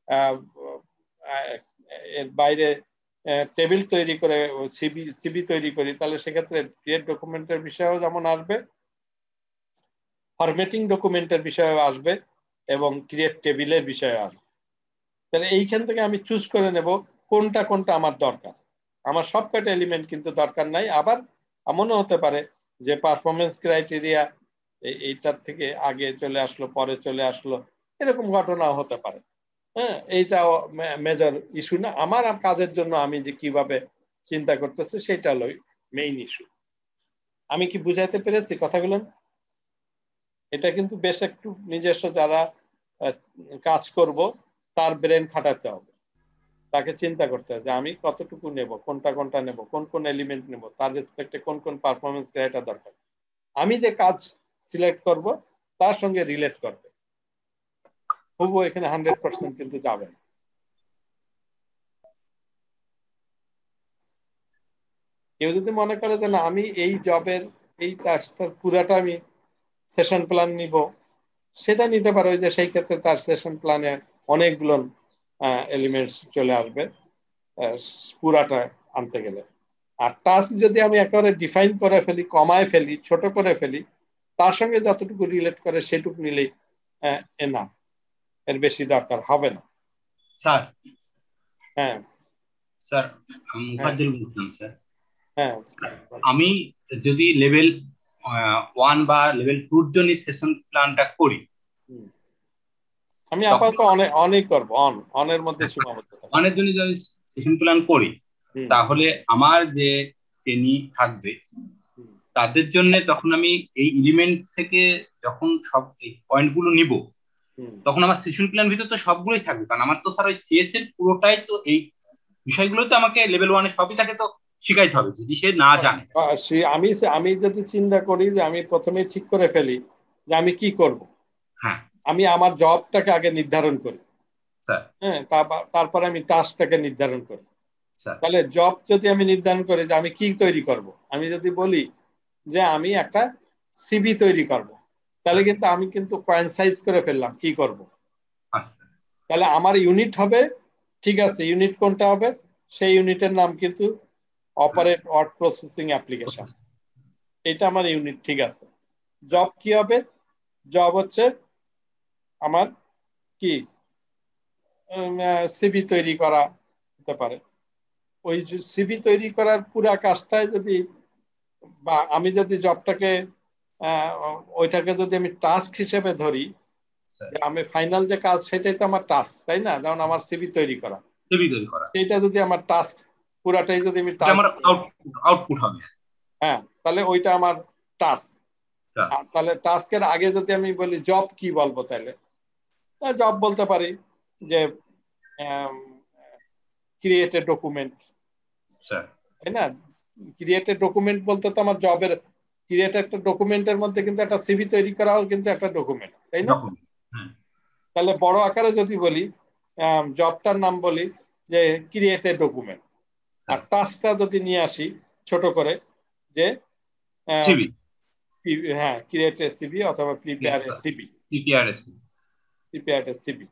এর বাইরে টেবিল তৈরি করে সিবি সিবি তৈরি করি তাহলে সেক্ষেত্রে ক্রিয়েট ডকুমেন্টের বিষয়ও যেমন আসবে, ফরম্যাটিং ডকুমেন্টের বিষয়ও আসবে, এবং ক্রিয়েট টেবিলের বিষয়ও আসবে। তাহলে এইখান থেকে আমি চুজ করে নেব কোনটা কোনটা আমার দরকার। আমার সব কয়টা এলিমেন্ট কিন্তু দরকার নাই। আবার এমনও হতে পারে যে পারফরমেন্স ক্রাইটেরিয়া এইটার থেকে আগে চলে আসলো, পরে চলে আসলো, এরকম ঘটনাও হতে পারে। হ্যাঁ, এইটাও মেজর ইস্যু না। আমার কাজের জন্য আমি যে কিভাবে চিন্তা করতেছি সেটা হলো মেইন ইস্যু। আমি কি বুঝাইতে পেরেছি কথাগুলো? এটা কিন্তু বেশ একটু নিজস্ব যারা কাজ করব তার ব্রেন খাটাতে হবে, তাকে চিন্তা করতে হবে যে আমি কতটুকু নেব, কোনটা কোনটা নেব, কোন কোন এলিমেন্ট নেব, তার রেসপেক্টে কোন কোন পারফরমেন্স ক্রাইটেরিয়া দরকার। আমি যে কাজ সিলেক্ট করব তার সঙ্গে রিলেট করবে। হুবহু এখানে হান্ড্রেড পার্সেন্ট কিন্তু যাবে। কেউ যদি মনে করে যে না আমি এই জবের এই টাস্কটার পুরাটা আমি সেশন প্ল্যান নিব, সেটা নিতে পারো। যে সেই ক্ষেত্রে তার সেশন প্ল্যানে অনেকগুলো এলিমেন্টস চলে আসবে পুরাটা আনতে গেলে। আর টাস্ক যদি আমি একেবারে ডিফাইন করে ফেলি, কমায় ফেলি, ছোট করে ফেলি, তার সঙ্গে যতটুকু রিলেট করে সেটুকু নিলেই এনাফ, এর বেশি দরকার হবে না। স্যার হ্যাঁ স্যার মুফাজ্জল বলছিলাম স্যার। হ্যাঁ, আমি যদি লেভেল ওয়ান বা লেভেল টুর জন্য সেশন প্ল্যানটা করি, আমি আপাতত অনেক অনেক করবো, অন অনের মধ্যে সীমাবদ্ধ থাকবো। ওয়ানের জন্য যদি সেশন প্ল্যান করি তাহলে আমার যে ট্রেনি থাকবে তাদের জন্য তখন আমি এই এলিমেন্ট থেকে যখন সব এই পয়েন্টগুলো নিব তখন আমার সেশন প্ল্যান ভিতর তো সবগুলোই থাকবে, কারণ আমার তো স্যার ওই সিএস এর পুরোটাই তো এই বিষয়গুলো তো আমাকে লেভেল ওয়ানে সবই তাকে তো শিখাইতে হবে যদি সে না জানে। আমি আমি যদি চিন্তা করি যে আমি প্রথমে ঠিক করে ফেলি যে আমি কি করব, হ্যাঁ আমি আমার জবটাকে আগে নির্ধারণ করি, স্যার। হ্যাঁ, তারপরে আমি টাস্কটাকে নির্ধারণ করি। স্যার তাহলে জব যদি আমি নির্ধারণ করি যে আমি কি তৈরি করব, আমি যদি বলি যে আমি একটা সিভি তৈরি করব, তাহলে কিন্তু আমি কিন্তু কয়েনসাইজ করে ফেললাম কি করব। তাহলে আমার ইউনিট হবে, ঠিক আছে, ইউনিট কোনটা হবে, সেই ইউনিটের নাম কিন্তু অপারেট ওয়ার্ড প্রসেসিং অ্যাপ্লিকেশন, এটা আমার ইউনিট, ঠিক আছে। জব কি হবে, জব হচ্ছে আমার কি সিভি তৈরি করা হতে পারে। ওই সিভি তৈরি করার পুরা কাজটাই যদি, বা আমি যদি জবটাকে ওইটাকে যদি আমি টাস্ক হিসেবে ধরি, আমি ফাইনাল যে কাজ সেটাই তো আমার টাস্ক, তাই না? যেমন আমার সিভি তৈরি করা, সিভি তৈরি করা, সেইটা যদি আমার টাস্ক, পুরাটাই যদি আমি টাস্ক, টাস্ক, আউটপুট হবে, হ্যাঁ, তাহলে ওইটা আমার টাস্ক। তাহলে টাস্কের আগে যদি আমি বলি জব কি বলবো, তাহলে জব বলতে পারি যে ক্রিয়েট এ ডকুমেন্ট, তাই না? ক্রিয়েট এ ডকুমেন্ট বলতে তো আমার জবের ক্রিয়েট একটা ডকুমেন্টের মধ্যে কিন্তু একটা সিভি তৈরি করাও কিন্তু একটা ডকুমেন্ট, তাই না? তাহলে বড় আকারে যদি বলি, জবটার নাম বলি যে ক্রিয়েট এ ডকুমেন্ট, আর টাস্কটা যদি নিয়ে আসি ছোট করে যে সিভি, হ্যাঁ, ক্রিয়েট এ সিভি অথবা prepare a CV, prepare a CV, prepare a CV.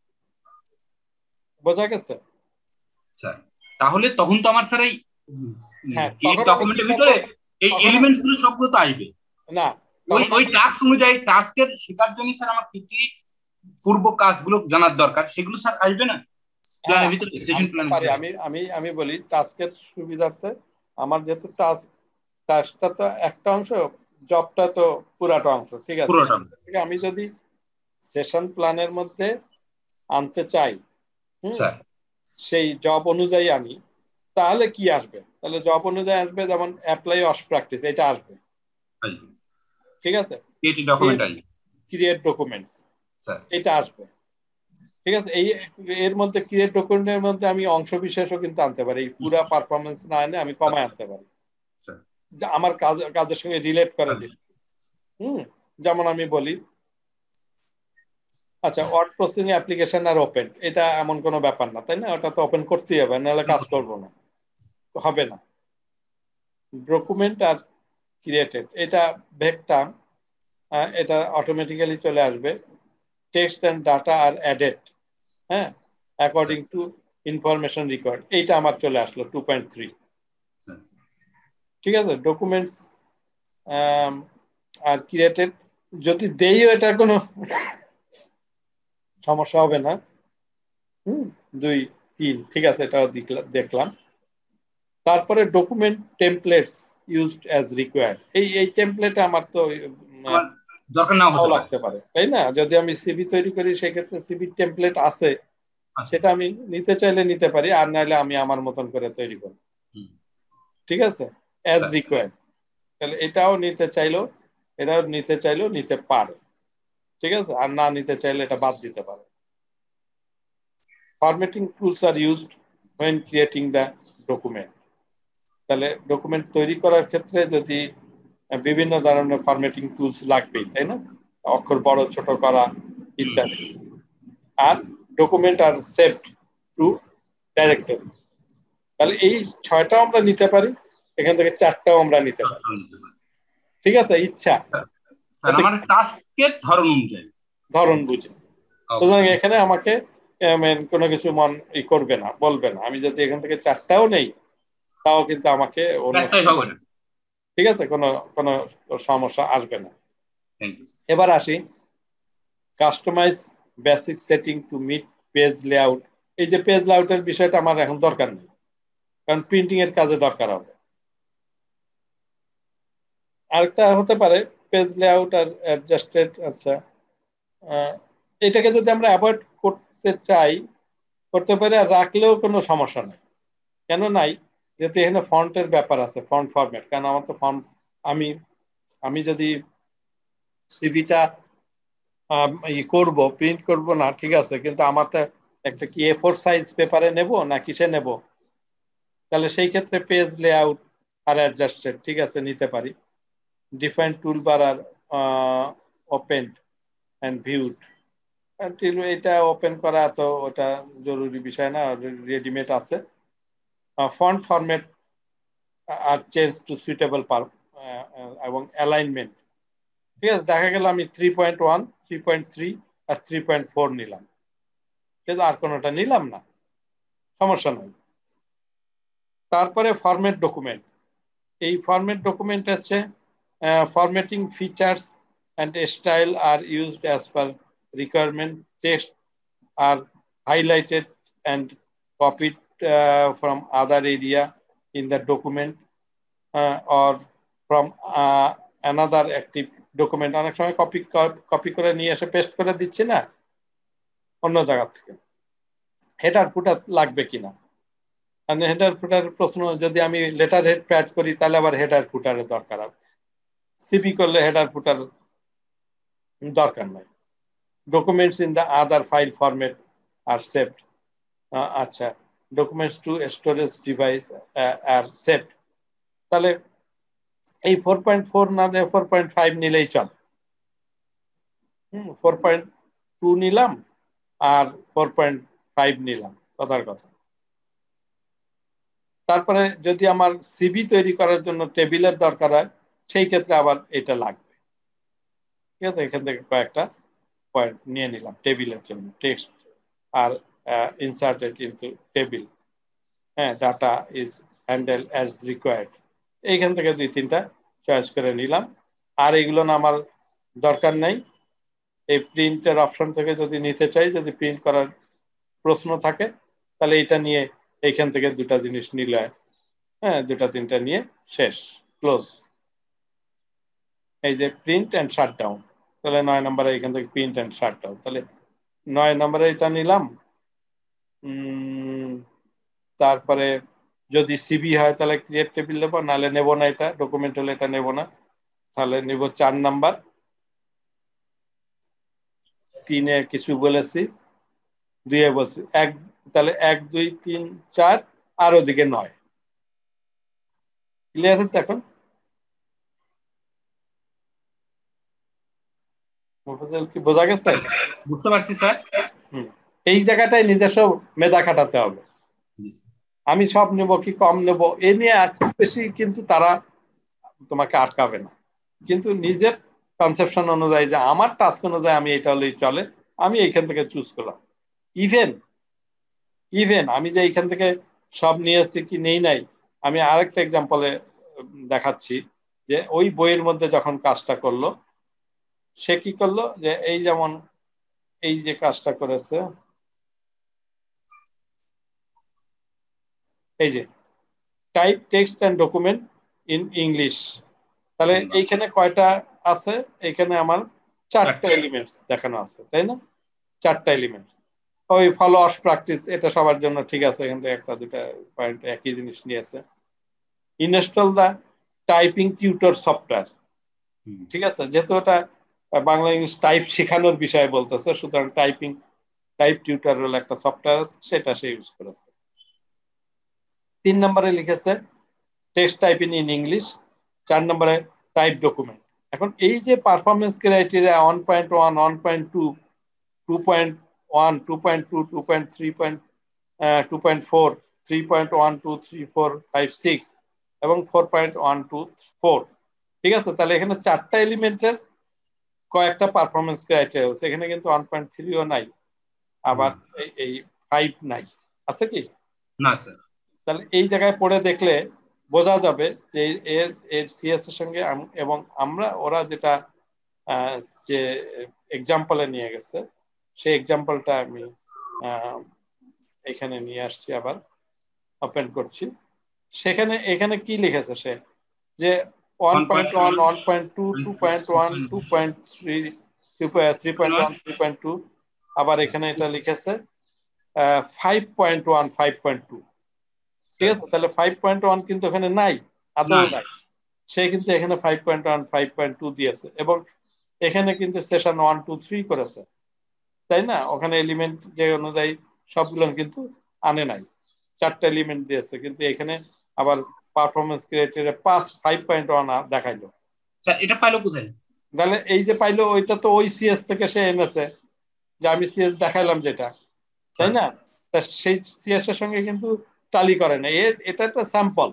বোঝা গেছে? স্যার তাহলে তখন তো আমার স্যার এই হ্যাঁ, ডকুমেন্টের ভিতরে এই এলিমেন্টস গুলো সবগুলো তো আসবে। না ওই ওই টাস্ক অনুযায়ী টাস্কের শেখার জন্য স্যার আমার কি কি পূর্ব কাজগুলো জানার দরকার সেগুলো স্যার আসবে না প্ল্যানের ভিতরে, সেশন প্ল্যানের ভিতরে? আমি আমি আমি বলি টাস্কের সুবিধার্থে আমার যেহেতু টাস্ক টাস্কটা তো একটা অংশ, জবটা তো পুরাটা অংশ, ঠিক আছে? পুরোটা আমি যদি সেশন প্ল্যানের মধ্যে আনতে চাই, হুম, স্যার। সেই জব অনুযায়ী আনি, তাহলে কি আসবে? তাহলে জব অনুযায়ী আসবে যেমন অ্যাপ্লাই অস প্র্যাকটিস, এটা আসবে, ঠিক আছে? ক্রিয়েটিভ ডকুমেন্ট আসবে ক্রিয়েট ডকুমেন্টস, স্যার। এটা আসবে, ঠিক আছে? এই এর মধ্যে ক্রিয়েট ডকুমেন্টের মধ্যে আমি অংশ বিশেষও কিন্তু আনতে পারি, এই পুরা পারফরমেন্স না এনে আমি কমায় আনতে পারি, আমার কাজ কাজের সঙ্গে রিলেট করে দিই। হুম, যেমন আমি বলি, আচ্ছা word processing application are open, এটা এমন কোনো ব্যাপার না, তাই না? ওটা তো ওপেন করতেই হবে, নাহলে কাজ করবো না, হবে না। ডকুমেন্ট আর ক্রিয়েটেড, এটা ভেক্টাম, এটা অটোমেটিক্যালি চলে আসবে। Text and data are added, হ্যাঁ, অ্যাকর্ডিং টু ইনফরমেশন রেকর্ড, এইটা আমার চলে আসলো টু পয়েন্ট থ্রি, ঠিক আছে? ডকুমেন্টস আর ক্রিয়েটেড যদি দেইও এটা কোনো সমস্যা হবে না। হুম, দুই তিন, ঠিক আছে, এটাও দেখলাম। তারপরে document templates used as required, এই এই টেমপ্লেট আমার তো দরকার নাও হতে লাগতে পারে, তাই না? যদি আমি সিভি তৈরি করি সেক্ষেত্রে সিভি টেমপ্লেট আছে, সেটা আমি নিতে চাইলে নিতে পারি, আর নাইলে আমি আমার মতন করে তৈরি করি, ঠিক আছে, অ্যাজ রিকোয়ার্ড। তাহলে এটাও নিতে চাইলো, এটাও নিতে চাইলেও নিতে পারে, ঠিক আছে, আর না নিতে চাইলে এটা বাদ দিতে পারে। Formatting tools are used when creating the document, তাহলে ডকুমেন্ট তৈরি করার ক্ষেত্রে যদি বিভিন্ন ধরনের ফরম্যাটিং টুলস লাগবেই, তাই না? অক্ষর বড় ছোট করা ইত্যাদি। আর document are saved to directory, তাহলে এই ছয়টাও আমরা নিতে পারি, এখান থেকে চারটাও আমরা নিতে পারি, ঠিক আছে, ইচ্ছা স্যার আমার টাস্কের ধরন অনুযায়ী, ধরন বুঝে। সুতরাং এখানে আমাকে কোনো কিছু মন ই করবে না, বলবে না, আমি যদি এখান থেকে চারটাও নেই তাও কিন্তু আমাকে অন্য, ঠিক আছে, কোনো কোনো সমস্যা আসবে না। এবার আসি customize basic setting to meet page layout. এই যে পেজ লেআউটের বিষয়টা আমার এখন দরকার নেই, কারণ প্রিন্টিং এর কাজে দরকার হবে। আরেকটা হতে পারে পেজ লেআউট আর অ্যাডজাস্টেড, আচ্ছা এটাকে যদি আমরা অ্যাভয়েড করতে চাই করতে পারি, আর রাখলেও কোনো সমস্যা নেই। কেন নাই? যেহেতু এখানে ফন্টের ব্যাপার আছে, ফন্ট ফরম্যাট, কারণ আমার তো ফন্ট, আমি আমি যদি সিভিটা ই করবো, প্রিন্ট করবো না, ঠিক আছে, কিন্তু আমার তো একটা কি এ ফোর সাইজ পেপারে নেব না কিসে নেব, তাহলে সেই ক্ষেত্রে পেজ লেআউট আর অ্যাডজাস্টেড, ঠিক আছে, নিতে পারি। Define toolbar are open and viewed, এটা ওপেন করা তো ওটা জরুরি বিষয় না, রেডিমেড আছে। Font format are change to suitable per এবং অ্যালাইনমেন্ট, ঠিক আছে, দেখা গেল আমি three point one three point three আর থ্রি পয়েন্ট ফোর নিলাম, কিন্তু আর কোনোটা নিলাম না, সমস্যা নেই। তারপরে ফরম্যাট ডকুমেন্ট, এই ফরম্যাট ডকুমেন্ট আছে formatting features and style are used as per requirement, text R highlighted and copied from other area in the document or from another active document. অনেক সময় কপি কপি করে নিয়ে এসে paste করে দিচ্ছি না অন্য জায়গা থেকে, হেডার ফুটার লাগবে কিনা, হেডার ফুটার প্রশ্ন, যদি আমি লেটার হেড প্যাড করি তাহলে আবার হেডার ফুটারের দরকার হবে, সিপি করলে হেডার ফুটার দরকার নাই। Documents in the other file format are saved, আচ্ছা documents to storage device are saved, তাহলে এই ফোর পয়েন্ট ফোর না ফোর পয়েন্ট ফাইভ নিলেই চল, হম ফোর পয়েন্ট টু নিলাম আর ফোর পয়েন্ট ফাইভ নিলাম, কথার কথা। তারপরে যদি আমার সিভি তৈরি করার জন্য টেবিলের দরকার হয়, সেই ক্ষেত্রে আবার এটা লাগবে, ঠিক আছে, এখান থেকে কয়েকটা পয়েন্ট নিয়ে নিলাম টেবিলের জন্য, text are inserted into table, হ্যাঁ, data is handle as required, এইখান থেকে দুই তিনটা চয়েস করে নিলাম। আর এগুলো না আমার দরকার নাই, এই প্রিন্টের অপশন থেকে যদি নিতে চাই, যদি প্রিন্ট করার প্রশ্ন থাকে তাহলে এটা নিয়ে এইখান থেকে দুটা জিনিস নিলে, হ্যাঁ দুটা তিনটা নিয়ে শেষ, ক্লোজ। এই যে প্রিন্ট এন্ড শাটডাউন, তাহলে নয় নম্বরে এখান থেকে প্রিন্ট এন্ড শাটডাউন, তাহলে নয় নম্বরে এটা নিলাম। তারপরে যদি সিবি হয় তাহলে ক্রিয়েট টেবিল নেবো, নাহলে নেবো না, এটা ডকুমেন্ট হলে এটা নেবো না, তাহলে নিব চার নাম্বার। তিনে কিছু বলেছি, দুইয়ে বলছি এক, তাহলে এক দুই তিন চার আর ওদিকে নয়। ক্লিয়ার হচ্ছে এখন? কি বোঝা গেছে? বুঝতে পারছি স্যার। এই জায়গাটায় নিজস্ব মেধা খাটাতে হবে। আমি সব নেব কি কম নেব এ নিয়ে আর খুব বেশি কিন্তু তারা তোমাকে আটকাবে না, কিন্তু নিজের কনসেপশন অনুযায়ী যে আমার টাস্ক অনুযায়ী আমি এটা হলেই চলে, আমি এইখান থেকে চুজ করলাম। ইভেন ইভেন আমি যে এইখান থেকে সব নিয়ে এসেছি কি নেই নাই, আমি আরেকটা এক্সাম্পলে দেখাচ্ছি যে ওই বইয়ের মধ্যে যখন কাজটা করলো, সে কি করলো যে এই যেমন এই যে কাজটা করেছে, এই যে type text and document in English, তাহলে এইখানে কয়টা আছে? এখানে আমার চারটা এলিমেন্টস দেখানো আছে, তাই না? চারটা এলিমেন্টস। ওই ফলো অস প্র্যাকটিস এটা সবার জন্য ঠিক আছে, এখান থেকে একটা দুটা পয়েন্ট একই জিনিস নিয়েছে। Install the typing tutor software, ঠিক আছে, যেহেতু এটা বাংলা ইংলিশ টাইপ শেখানোর বিষয়ে বলতেছে, সুতরাং টাইপিং টাইপ টিউটর হলো একটা সফটওয়্যার আছে, সেটা সে ইউজ করেছে। তিন নম্বরে লিখেছে টেক্সট টাইপিং ইন ইংলিশ, চার নম্বরে টাইপ ডকুমেন্ট। এখন এই যে performance criteria one point one, one point two, two point one, two point two, two point three, two point four, three point one, two, three, four, five, six এবং four point one, two, four, ঠিক আছে, তাহলে এখানে চারটা এলিমেন্টের কয়েকটা performance criteria আছে, এখানে কিন্তু ওয়ান পয়েন্ট থ্রিও নাই, আবার এই ফাইভ নাই, আছে কি না স্যার? তাহলে এই জায়গায় পড়ে দেখলে বোঝা যাবে যে এর এর সিএস এর সঙ্গে এবং আমরা ওরা যেটা যে এক্সাম্পলে নিয়ে গেছে সেই এক্সাম্পলটা আমি এখানে নিয়ে আসছি, আবার ওপেন করছি। সেখানে এখানে কি লিখেছে সে যে one point one, one point two, two point one, two point three, three point one, three point two, আবার এখানে এটা লিখেছে five point one, five point two, ঠিক আছে, তাহলে ফাইভ পয়েন্ট ওয়ান কিন্তু এখানে নাই, আদৌ নাই, সে কিন্তু এখানে five point one, five point two দিয়েছে এবং এখানে কিন্তু সেশন ওয়ান টু থ্রি করেছে, তাই না? ওখানে এলিমেন্ট যে অনুযায়ী সবগুলো কিন্তু আনে নাই, চারটা এলিমেন্ট দিয়েছে, কিন্তু এখানে আবার performance criteria pass five point one দেখাইলো। স্যার এটা পাইলো কোথায়? তাহলে এই যে পাইলো ওইটা তো ওই সিএস থেকে সে এনেছে, যে আমি সিএস দেখাইলাম যেটা, তাই না? তা সেই সিএস এর সঙ্গে কিন্তু টালি করে না, এর এটা একটা স্যাম্পল।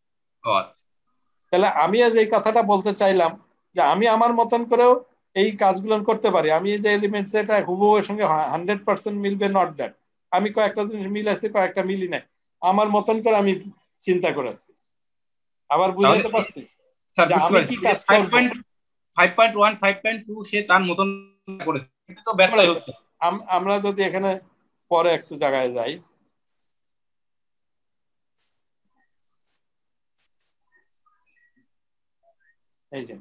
তাহলে আমি আজ এই কথাটা বলতে চাইলাম যে আমি আমার মতন করেও এই কাজগুলো করতে পারি, আমি এই যে এলিমেন্টস এটা হুবহুর সঙ্গে হান্ড্রেড পার্সেন্ট মিলবে নট দ্যাট, আমি কয়েকটা জিনিস মিলাইছি, কয়েকটা মিলি নাই, আমার মতন করে আমি চিন্তা করেছি। আবার বুঝাইতে পারছি স্যার? আমি কি কাজ করব? Five point one, five point two সে তার মতন করেছে, এটা তো ব্যর্থই হচ্ছে। আমরা যদি এখানে পরে একটু জায়গায় যাই, এই যে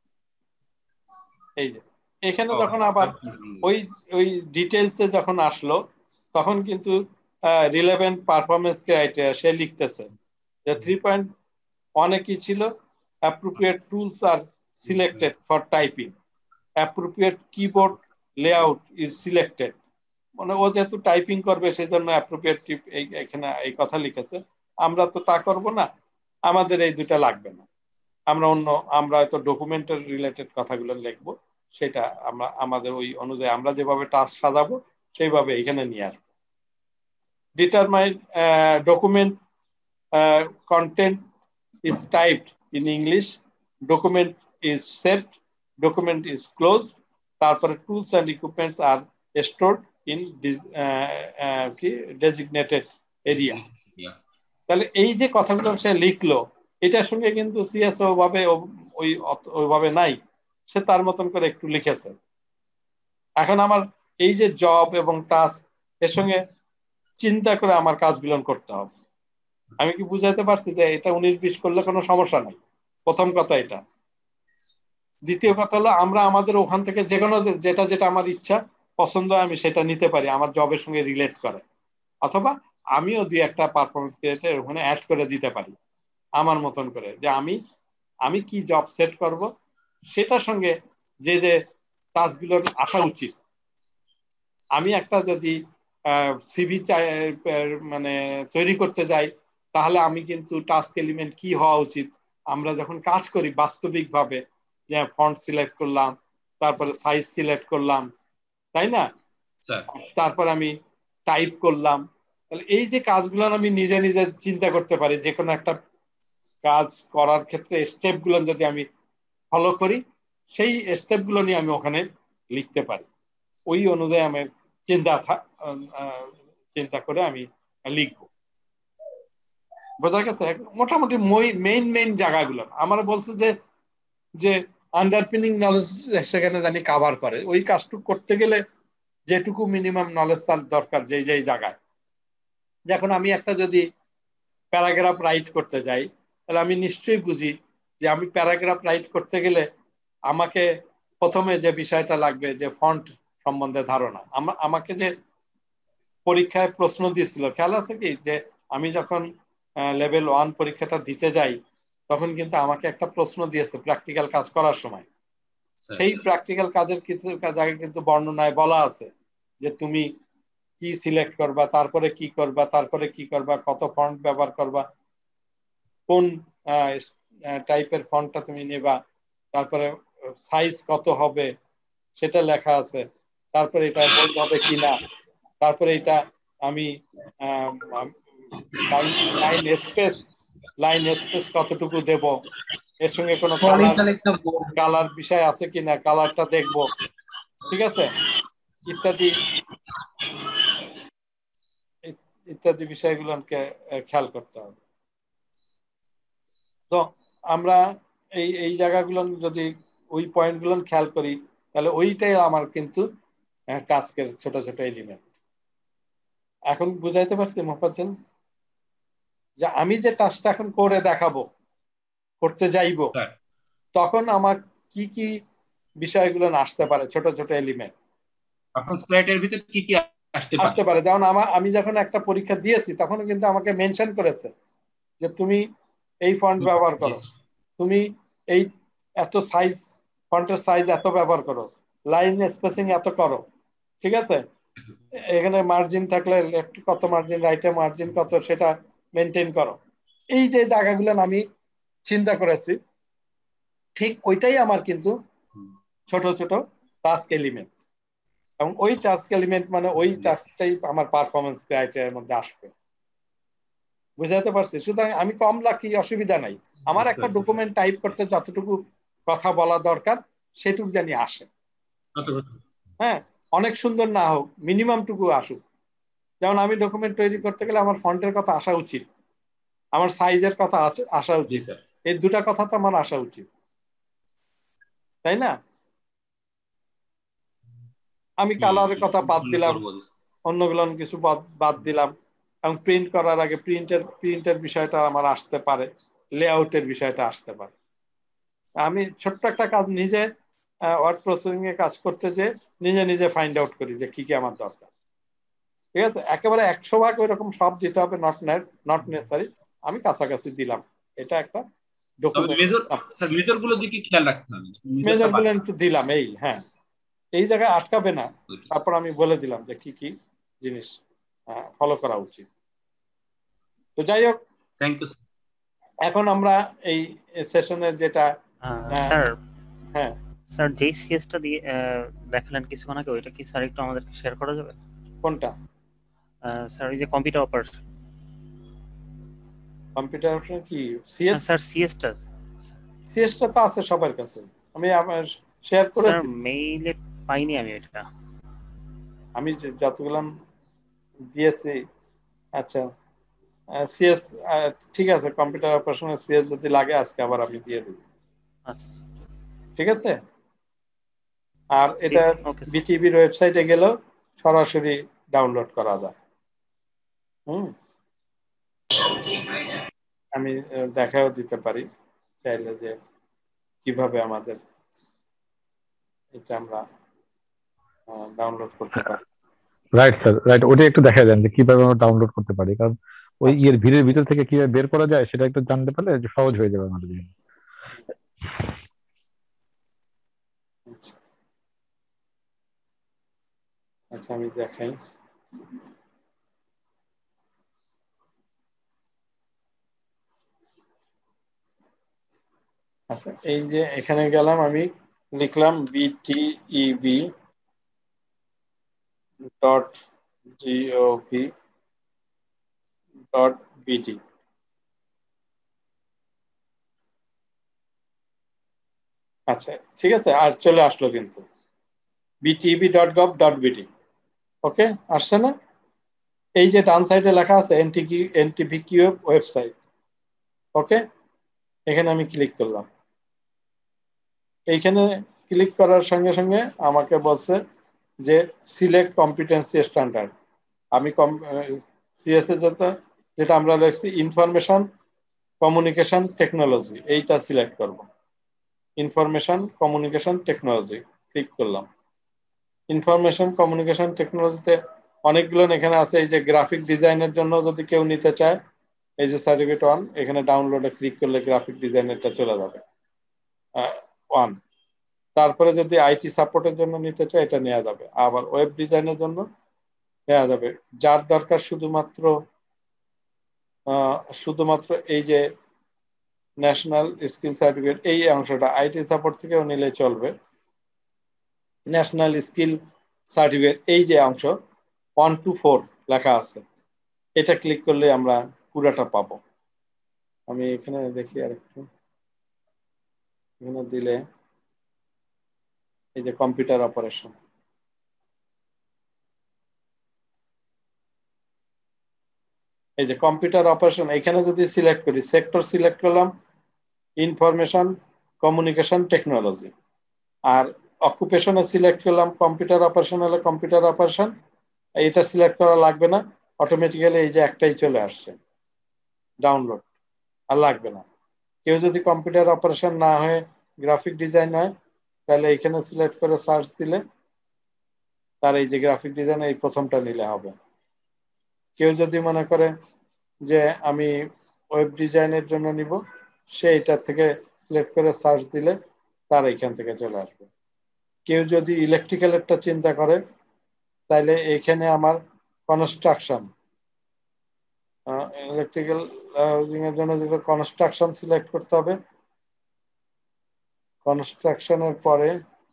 এই যে এখানে যখন আবার ওই ওই ডিটেলসে যখন আসলো তখন কিন্তু রিলেভেন্ট পারফরমেন্স ক্রাইটেরিয়া সে লিখতেছে যে থ্রি পয়েন্ট ওয়ানে কি ছিল, appropriate tools are selected for typing, appropriate keyboard layout is selected, মানে ও যেহেতু টাইপিং করবে সেই জন্য অ্যাপ্রোপ্রিয়েট এখানে এই কথা লিখেছে। আমরা তো তা করব না, আমাদের এই দুটা লাগবে না, আমরা অন্য আমরা হয়তো ডকুমেন্টের রিলেটেড কথাগুলো লিখবো, সেটা আমরা আমাদের ওই অনুযায়ী আমরা যেভাবে টাস্ক সাজাবো সেইভাবে এখানে নিয়ে আসবো। Determine document content is typed in English, document is set, document is closed, তারপরে tools and equipments are stored in কি ডেজিগনেটেড এরিয়া। তাহলে এই যে কথাগুলো সে লিখলো এটার সঙ্গে কিন্তু সিএসও ভাবে ওই ওইভাবে নাই, সে তার মতন করে একটু লিখেছে। এখন আমার এই যে জব এবং টাস্ক এর সঙ্গে চিন্তা করে আমার কাজগুলো করতে হবে। আমি কি বুঝাইতে পারছি যে এটা উনিশ বিশ করলে কোনো সমস্যা নাই? প্রথম কথা এটা। দ্বিতীয় কথা হলো আমরা আমাদের ওখান থেকে যে কোনো যেটা যেটা আমার ইচ্ছা পছন্দ আমি সেটা নিতে পারি, আমার জবের সঙ্গে রিলেট করে, অথবা আমিও দুই একটা পারফরমেন্স ক্রিয়েটর ওখানে অ্যাড করে দিতে পারি আমার মতন করে, যে আমি আমি কি জব সেট করব সেটার সঙ্গে যে যে টাস্কগুলোর আসা উচিত। আমি একটা যদি সিভি মানে তৈরি করতে যাই, তাহলে আমি কিন্তু টাস্ক এলিমেন্ট কি হওয়া উচিত, আমরা যখন কাজ করি বাস্তবিকভাবে, যে ফন্ট সিলেক্ট করলাম, তারপরে সাইজ সিলেক্ট করলাম, তাই না, তারপর আমি টাইপ করলাম, তাহলে এই যে কাজগুলো আমি নিজে নিজে চিন্তা করতে পারি, যে কোনো একটা কাজ করার ক্ষেত্রে স্টেপগুলো যদি আমি ফলো করি, সেই স্টেপগুলো নিয়ে আমি ওখানে লিখতে পারি। ওই অনুযায়ী আমি চিন্তা চিন্তা করে আমি লিখবো। বোঝা গেছে? মোটামুটি মেইন মেইন জায়গাগুলো আমার বলছে যে যে আন্ডারপিনিং নলেজ সেখানে জানি কভার করে। ওই কাজটুকু করতে গেলে যেটুকু মিনিমাম নলেজ তার দরকার যেই যেই জায়গায়, যখন আমি একটা যদি প্যারাগ্রাফ রাইট করতে যাই, তাহলে আমি নিশ্চয়ই বুঝি যে আমি প্যারাগ্রাফ রাইট করতে গেলে আমাকে প্রথমে যে বিষয়টা লাগবে যে ফন্ট সম্বন্ধে ধারণা। আমাকে যে পরীক্ষায় প্রশ্ন দিয়েছিল খেয়াল আছে কি, যে আমি যখন লেভেল ওয়ান পরীক্ষাটা দিতে যাই তখন কিন্তু আমাকে একটা প্রশ্ন দিয়েছে প্র্যাকটিক্যাল কাজ করার সময়। সেই প্র্যাকটিক্যাল কাজের কিছু জায়গায় কিন্তু বর্ণনায় বলা আছে যে তুমি কি সিলেক্ট করবা, তারপরে কি করবা, তারপরে কি করবা, কত ফন্ট ব্যবহার করবা, কোন টাইপের ফন্টটা তুমি নেবা, তারপরে সাইজ কত হবে সেটা লেখা আছে, তারপরে এটা বলতে হবে কিনা, তারপরে এটা আমি লাইন স্পেস লাইন স্পেস কতটুকু দেব, এর সঙ্গে কোনো কালার কালার বিষয় আছে কিনা, কালারটা দেখব, ঠিক আছে, ইত্যাদি ইত্যাদি বিষয়গুলোকে খেয়াল করতে হবে। তো আমরা এই এই জায়গাগুলো যদি ওই পয়েন্টগুলো খেয়াল করি, তাহলে ওইটাই আমার কিন্তু টাস্কের ছোট ছোট এলিমেন্ট। এখন বুঝাইতে পারছি মোফাজ্জল, যে আমি যে টাস্কটা এখন করে দেখাবো, করতে যাইব, তখন আমার কি কি বিষয়গুলো আসতে পারে, ছোট ছোট এলিমেন্ট ভিতর কি কি আসতে পারে। যেমন আমার আমি যখন একটা পরীক্ষা দিয়েছি তখন কিন্তু আমাকে মেনশন করেছে যে তুমি এই ফন্ট ব্যবহার করো, তুমি এই এত সাইজ ফন্টের সাইজ এত ব্যবহার করো, লাইন স্পেসিং এত করো, ঠিক আছে, এখানে মার্জিন থাকলে লেফট কত মার্জিন, রাইটে মার্জিন কত, সেটা মেনটেন করো। এই যে জায়গাগুলো আমি চিন্তা করেছি, ঠিক ওইটাই আমার কিন্তু ছোট ছোট টাস্ক এলিমেন্ট, এবং ওই টাস্ক এলিমেন্ট মানে ওই টাস্কটাই আমার পারফরমেন্স ক্রাইটেরিয়ার মধ্যে আসবে। বুঝাতে পারছি? সুতরাং আমি কম রাখি, অসুবিধা নাই, আমার একটা ডকুমেন্ট টাইপ করতে যতটুকু কথা বলা দরকার সেটুকু জানি আসে। হ্যাঁ, অনেক সুন্দর না হোক, মিনিমাম টুকু আসুক। যেমন আমি ডকুমেন্ট তৈরি করতে গেলে আমার ফন্টের কথা আসা উচিত, আমার সাইজের কথা আসা উচিত, এই দুটা কথা তো আমার আসা উচিত, তাই না? আমি কালারের কথা বাদ দিলাম, অন্যগুলো কিছু বাদ দিলাম, এবং প্রিন্ট করার আগে প্রিন্টের প্রিন্টের বিষয়টা আমার আসতে পারে, লেআউটের বিষয়টা আসতে পারে। আমি ছোট্ট একটা কাজ নিজে ওয়ার্ড প্রসেসিং এ কাজ করতে যে নিজে নিজে ফাইন্ড আউট করি যে কি কি আমার দরকার, ঠিক আছে। একেবারে একশো ভাগ ওই রকম সব দিতে হবে নট নট নেসেসারি, আমি কাছাকাছি দিলাম, এটা একটা ডকুমেন্ট। মেজর গুলো দিকে খেয়াল রাখতে হবে, মেজর গুলো একটু দিলাম, এই হ্যাঁ এই জায়গায় আটকাবে না, তারপর আমি বলে দিলাম যে কি কি জিনিস ফলো করা উচিত। তো যাই হোক, থ্যাংক ইউ। এখন আমরা এই সেশনের যেটা স্যার, হ্যাঁ স্যার যেই সিএসটা দিয়ে দেখালেন কিছুক্ষণ আগে, ওইটা কি স্যার একটু আমাদেরকে শেয়ার করা যাবে? কোনটা স্যার? ওই যে কম্পিউটার অপারেশন। কম্পিউটার অপারেশন কি সিএস? স্যার সিএসটা সিএসটা তো আছে সবার কাছে, আমি আমার শেয়ার করেছি। স্যার মেইলে পাইনি আমি এটা, আমি যতগুলো দিয়েছি। আচ্ছা সিএস ঠিক আছে, কম্পিউটার অপারেশনের সিএস যদি লাগে আজকে আবার আমি দিয়ে দেব। আচ্ছা ঠিক আছে। আর এটা বিটিভির ওয়েবসাইটে গেলেও সরাসরি ডাউনলোড করা যায়। হুম, আমি দেখাও দিতে পারি চাইলে যে কিভাবে আমাদের এটা আমরা ডাউনলোড করতে পারি। রাইট স্যার, রাইট, ওটা একটু দেখা দেন যে কিভাবে আমরা ডাউনলোড করতে পারি, কারণ ওই ইয়ের ভিড়ের ভিতর থেকে কিভাবে বের করা যায় সেটা একটু জানতে পারলে সহজ হয়ে যাবে আমাদের জন্য। আচ্ছা আমি দেখাই। আচ্ছা এই যে এখানে গেলাম, আমি লিখলাম BTEB dot GOV dot BD. আচ্ছা ঠিক আছে, আর চলে আসলো কিন্তু BTEB dot gov dot BD. Okay, আসছে না? এই যে ডান সাইডে লেখা আছে এনটিকি এনটিভিকিউ ওয়েবসাইট। ওকে, এখানে আমি ক্লিক করলাম। এইখানে ক্লিক করার সঙ্গে সঙ্গে আমাকে বলছে যে সিলেক্ট কম্পিটেন্সি স্ট্যান্ডার্ড। আমি সিএস এর যত যেটা আমরা লিখছি ইনফরমেশন কমিউনিকেশন টেকনোলজি, এইটা সিলেক্ট করব। ইনফরমেশন কমিউনিকেশন টেকনোলজি ক্লিক করলাম। ইনফরমেশন কমিউনিকেশন টেকনোলজিতে অনেকগুলো এখানে আছে। এই যে গ্রাফিক ডিজাইনের জন্য যদি কেউ নিতে চায়, এই যে সার্টিফিকেট ওয়ান, এখানে ডাউনলোডে ক্লিক করলে গ্রাফিক ডিজাইনেরটা চলে যাবে ওয়ান। তারপরে যদি আইটি সাপোর্টের জন্য নিতে চায় এটা নেওয়া যাবে, আবার ওয়েব ডিজাইনের জন্য নেওয়া যাবে। যার দরকার শুধুমাত্র শুধুমাত্র এই যে ন্যাশনাল স্কিল সার্টিফিকেট এই অংশটা, আইটি সাপোর্ট থেকেও নিলে চলবে। ন্যাশনাল স্কিল সার্টিফিকেট এই যে অংশ ওয়ান টু ফোর লেখা আছে, এটা ক্লিক করলে আমরা পুরাটা পাবো। আমি এখানে দেখি আর একটু, এখানে দিলে এই যে কম্পিউটার অপারেশন, এই যে কম্পিউটার অপারেশন এখানে যদি সিলেক্ট করি, সেক্টর সিলেক্ট করলাম ইনফরমেশন কমিউনিকেশন টেকনোলজি, আর অকুপেশনে সিলেক্ট করলাম কম্পিউটার অপারেশন হলে কম্পিউটার অপারেশন। এটা সিলেক্ট করা লাগবে না, অটোমেটিক্যালি এই যে একটাই চলে আসছে ডাউনলোড, আর লাগবে না। কেউ যদি কম্পিউটার অপারেশন না হয়ে গ্রাফিক ডিজাইন হয়, তাহলে এখানে সিলেক্ট করে সার্চ দিলে তার এই যে গ্রাফিক ডিজাইন এই প্রথমটা নিলে হবে। কেউ যদি মনে করে যে আমি ওয়েব ডিজাইনের জন্য নিব, সে এটার থেকে সিলেক্ট করে সার্চ দিলে তার এইখান থেকে চলে আসবে। কেউ যদি ইলেকট্রিক্যালেরটা চিন্তা করে, তাহলে এখানে আমার কনস্ট্রাকশন, ইলেকট্রিক্যাল এর জন্য যেটা কনস্ট্রাকশন সিলেক্ট করতে হবে। কনস্ট্রাকশনের পরে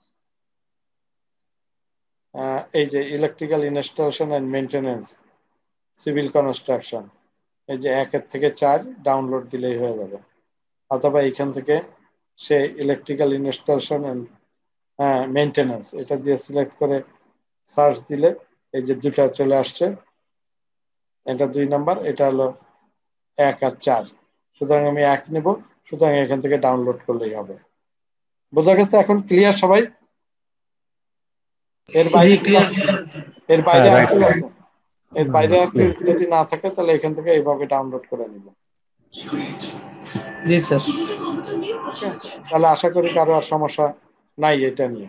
এই যে electrical installation and maintenance civil construction, এই যে একের থেকে চার ডাউনলোড দিলেই হয়ে যাবে। অথবা এখান থেকে সে ইলেকট্রিক্যাল ইনস্টলেশন এন্ড মেইনটেনেন্স এটা দিয়ে সিলেক্ট করে সার্চ দিলে এই যে দুটা চলে আসছে, এটা দুই নাম্বার, এটা হলো এক আর চার। সুতরাং আমি এক নেব, সুতরাং এখান থেকে ডাউনলোড করলেই হবে। বোঝা গেছে এখন ক্লিয়ার সবাই? এর বাইরে এর বাইরে আর কি আছে? এর বাইরে আর কি যদি না থাকে তাহলে এখান থেকে এইভাবে ডাউনলোড করে নিব। জি স্যার। তাহলে আশা করি কারো আর সমস্যা নাই এটা নিয়ে।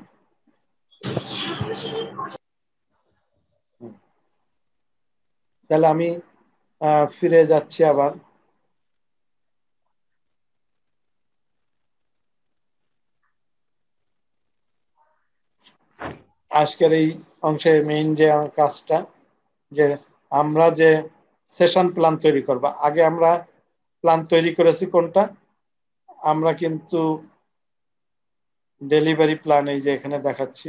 তাহলে আমি ফিরে যাচ্ছি আবার। আজকের এই অংশে মেইন যে কাজটা, যে আমরা যে সেশন প্ল্যান তৈরি করব। আগে আমরা প্ল্যান তৈরি করেছি কোনটা? আমরা কিন্তু ডেলিভারি প্ল্যান এই যে এখানে দেখাচ্ছি,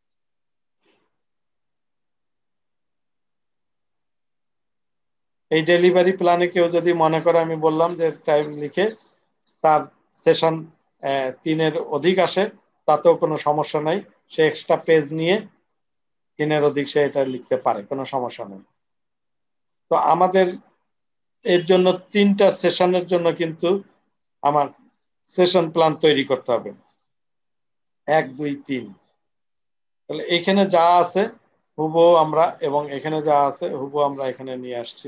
এই ডেলিভারি প্ল্যানে কেউ যদি মনে করে, আমি বললাম যে টাইম লিখে তার সেশন তিনের অধিক আসে, তাতেও কোনো সমস্যা নাই, সে এক্সট্রা পেজ নিয়ে তিনের অধিক সে এটা লিখতে পারে, কোনো সমস্যা নেই। তো আমাদের এর জন্য তিনটা সেশনের জন্য কিন্তু আমার সেশন প্ল্যান তৈরি করতে হবে, এক দুই তিন। তাহলে এখানে যা আছে হুবহু আমরা, এবং এখানে যা আছে হুবহু আমরা এখানে নিয়ে আসছি।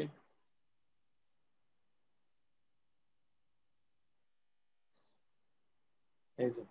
এই যে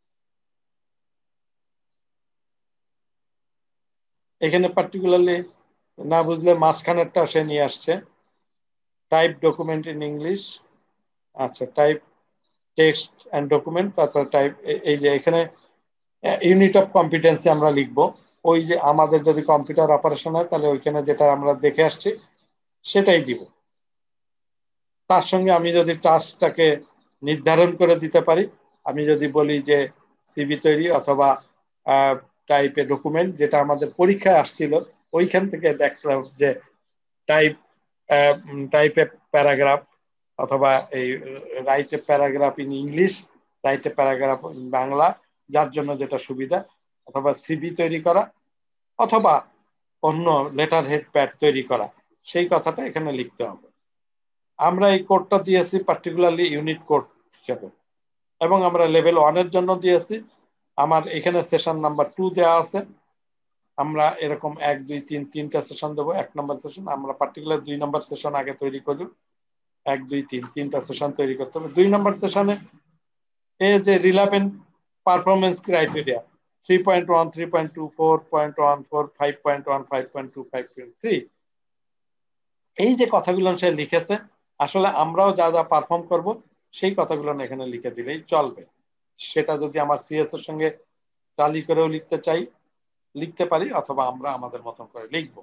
এখানে পার্টিকুলারলি না বুঝলে মাঝখানেরটা সে নিয়ে আসছে, টাইপ ডকুমেন্ট ইন ইংলিশ। আচ্ছা, টাইপ টেক্সট অ্যান্ড ডকুমেন্ট, তারপর টাইপ, এই যে এখানে ইউনিট অফ কম্পিটেন্সি আমরা লিখবো। ওই যে আমাদের যদি কম্পিউটার অপারেশন হয় তাহলে ওইখানে যেটা আমরা দেখে আসছি সেটাই দিব। তার সঙ্গে আমি যদি টাস্কটাকে নির্ধারণ করে দিতে পারি, আমি যদি বলি যে সিভি তৈরি অথবা টাইপে ডকুমেন্ট, যেটা আমাদের পরীক্ষায় আসছিল ওইখান থেকে দেখলাম যে টাইপ টাইপে প্যারাগ্রাফ অথবা এই write a paragraph in English, write a paragraph in Bangla, যার জন্য যেটা সুবিধা, অথবা সিভি তৈরি করা অথবা অন্য লেটার হেড প্যাড তৈরি করা, সেই কথাটা এখানে লিখতে হবে। আমরা এই কোডটা দিয়েছি পার্টিকুলারলি ইউনিট কোড হিসেবে, এবং আমরা লেভেল ওয়ানের জন্য দিয়েছি। আমার এখানে সেশন নাম্বার টু দেওয়া আছে। আমরা এরকম এক দুই তিন তিনটা সেশন দেবো। এক নম্বর সেশন আমরা পার্টিকুলার দুই নম্বর সেশন আগে তৈরি করি। এক দুই তিন তিনটা সেশন তৈরি করতে হবে। দুই নম্বর সেশনে এই যে relevant performance criteria three point one, three point two, four point one four, five point one, five point two, five point three, এই যে কথাগুলো সে লিখেছে, আসলে আমরাও যা যা পারফর্ম করব সেই কথাগুলো এখানে লিখে দিলেই চলবে। সেটা যদি আমার সিএস এর সঙ্গে টালি করেও লিখতে চাই লিখতে পারি, অথবা আমরা আমাদের মতন করে লিখব।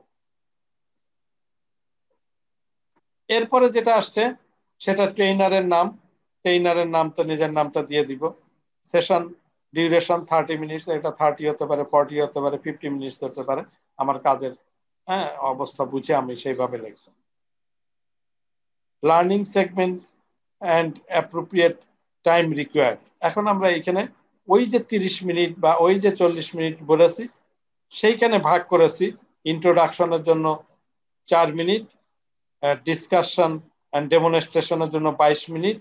এরপরে যেটা আসছে সেটা ট্রেইনারের নাম। ট্রেইনারের নাম তো নিজের নামটা দিয়ে দিব। সেশন ডিউরেশন থার্টি মিনিটস, এটা থার্টি হতে পারে, ফর্টি হতে পারে, ফিফটি মিনিটস হতে পারে, আমার কাজের হ্যাঁ অবস্থা বুঝে আমি সেইভাবে লিখব। Learning segment and appropriate time required. এখন আমরা এখানে ওই যে তিরিশ মিনিট বা ওই যে চল্লিশ মিনিট বলেছি সেইখানে ভাগ করেছি। ইন্ট্রোডাকশনের জন্য চার মিনিট, ডিসকাশন অ্যান্ড ডেমনস্ট্রেশনের জন্য বাইশ মিনিট,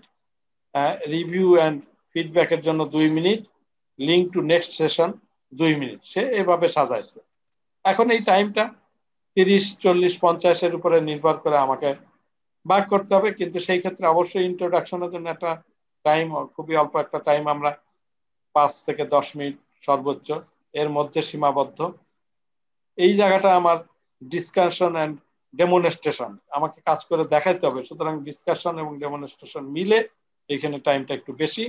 রিভিউ অ্যান্ড ফিডব্যাকের জন্য দুই minute, link to next session দুই মিনিট। সে এভাবে সাজাইছে। এখন এই টাইমটা তিরিশ, চল্লিশ, পঞ্চাশের উপরে নির্ভর করে আমাকে ভাগ করতে হবে, কিন্তু সেই ক্ষেত্রে অবশ্যই ইন্ট্রোডাকশনের জন্য একটা টাইম, খুবই অল্প একটা টাইম, আমরা পাঁচ থেকে দশ মিনিট সর্বোচ্চ, এর মধ্যে সীমাবদ্ধ। এই জায়গাটা আমার ডিসকাশন অ্যান্ড ডেমনস্ট্রেশন, আমাকে কাজ করে দেখাইতে হবে, সুতরাং ডিসকাশন এবং ডেমনস্ট্রেশন মিলে এখানে টাইমটা একটু বেশি।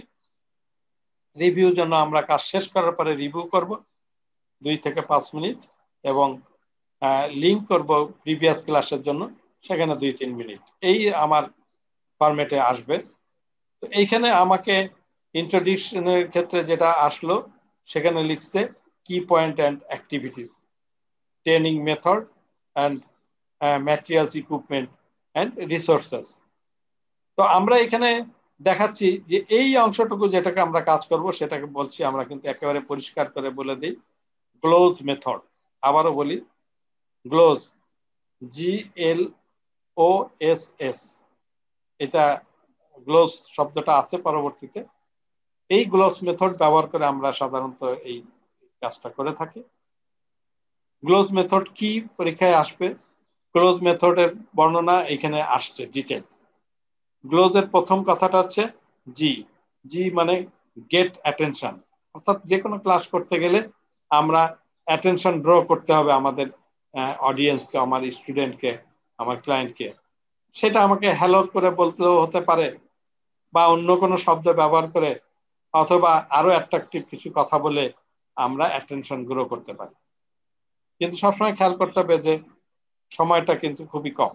রিভিউ জন্য আমরা কাজ শেষ করার পরে রিভিউ করব দুই থেকে পাঁচ মিনিট, এবং লিঙ্ক করব প্রিভিয়াস ক্লাসের জন্য, সেখানে দুই তিন মিনিট। এই আমার ফরম্যাটে আসবে। তো এইখানে আমাকে ইন্ট্রোডিউশনের ক্ষেত্রে যেটা আসলো সেখানে লিখছে কি point and activities, training method and materials, equipment and resources. তো আমরা এখানে দেখাচ্ছি যে এই অংশটুকু যেটাকে আমরা কাজ করব সেটাকে বলছি আমরা কিন্তু একেবারে পরিষ্কার করে বলে দিই গ্লোজ মেথড। আবারও বলি gloss, G L O S S, এটা গ্লোজ শব্দটা আছে পরবর্তীতে। এই গ্লোজ মেথড ব্যবহার করে আমরা সাধারণত এই কাজটা করে থাকি। গ্লোজ মেথড কি পরীক্ষায় আসবে, গ্লোজ মেথডের বর্ণনা এখানে আসছে ডিটেলস। গ্লোজের প্রথম কথাটা হচ্ছে জি। জি মানে গেট অ্যাটেনশন, অর্থাৎ যে কোনো ক্লাস করতে গেলে আমরা অ্যাটেনশন ড্র করতে হবে আমাদের অডিয়েন্সকে, আমার স্টুডেন্টকে, আমার ক্লায়েন্টকে। সেটা আমাকে হ্যালো করে বলতেও হতে পারে, বা অন্য কোনো শব্দ ব্যবহার করে, অথবা আরো অ্যাট্রাকটিভ কিছু কথা বলে আমরা অ্যাটেনশন গ্রো করতে পারি। কিন্তু সবসময় খেয়াল করতে হবে যে সময়টা কিন্তু খুবই কম।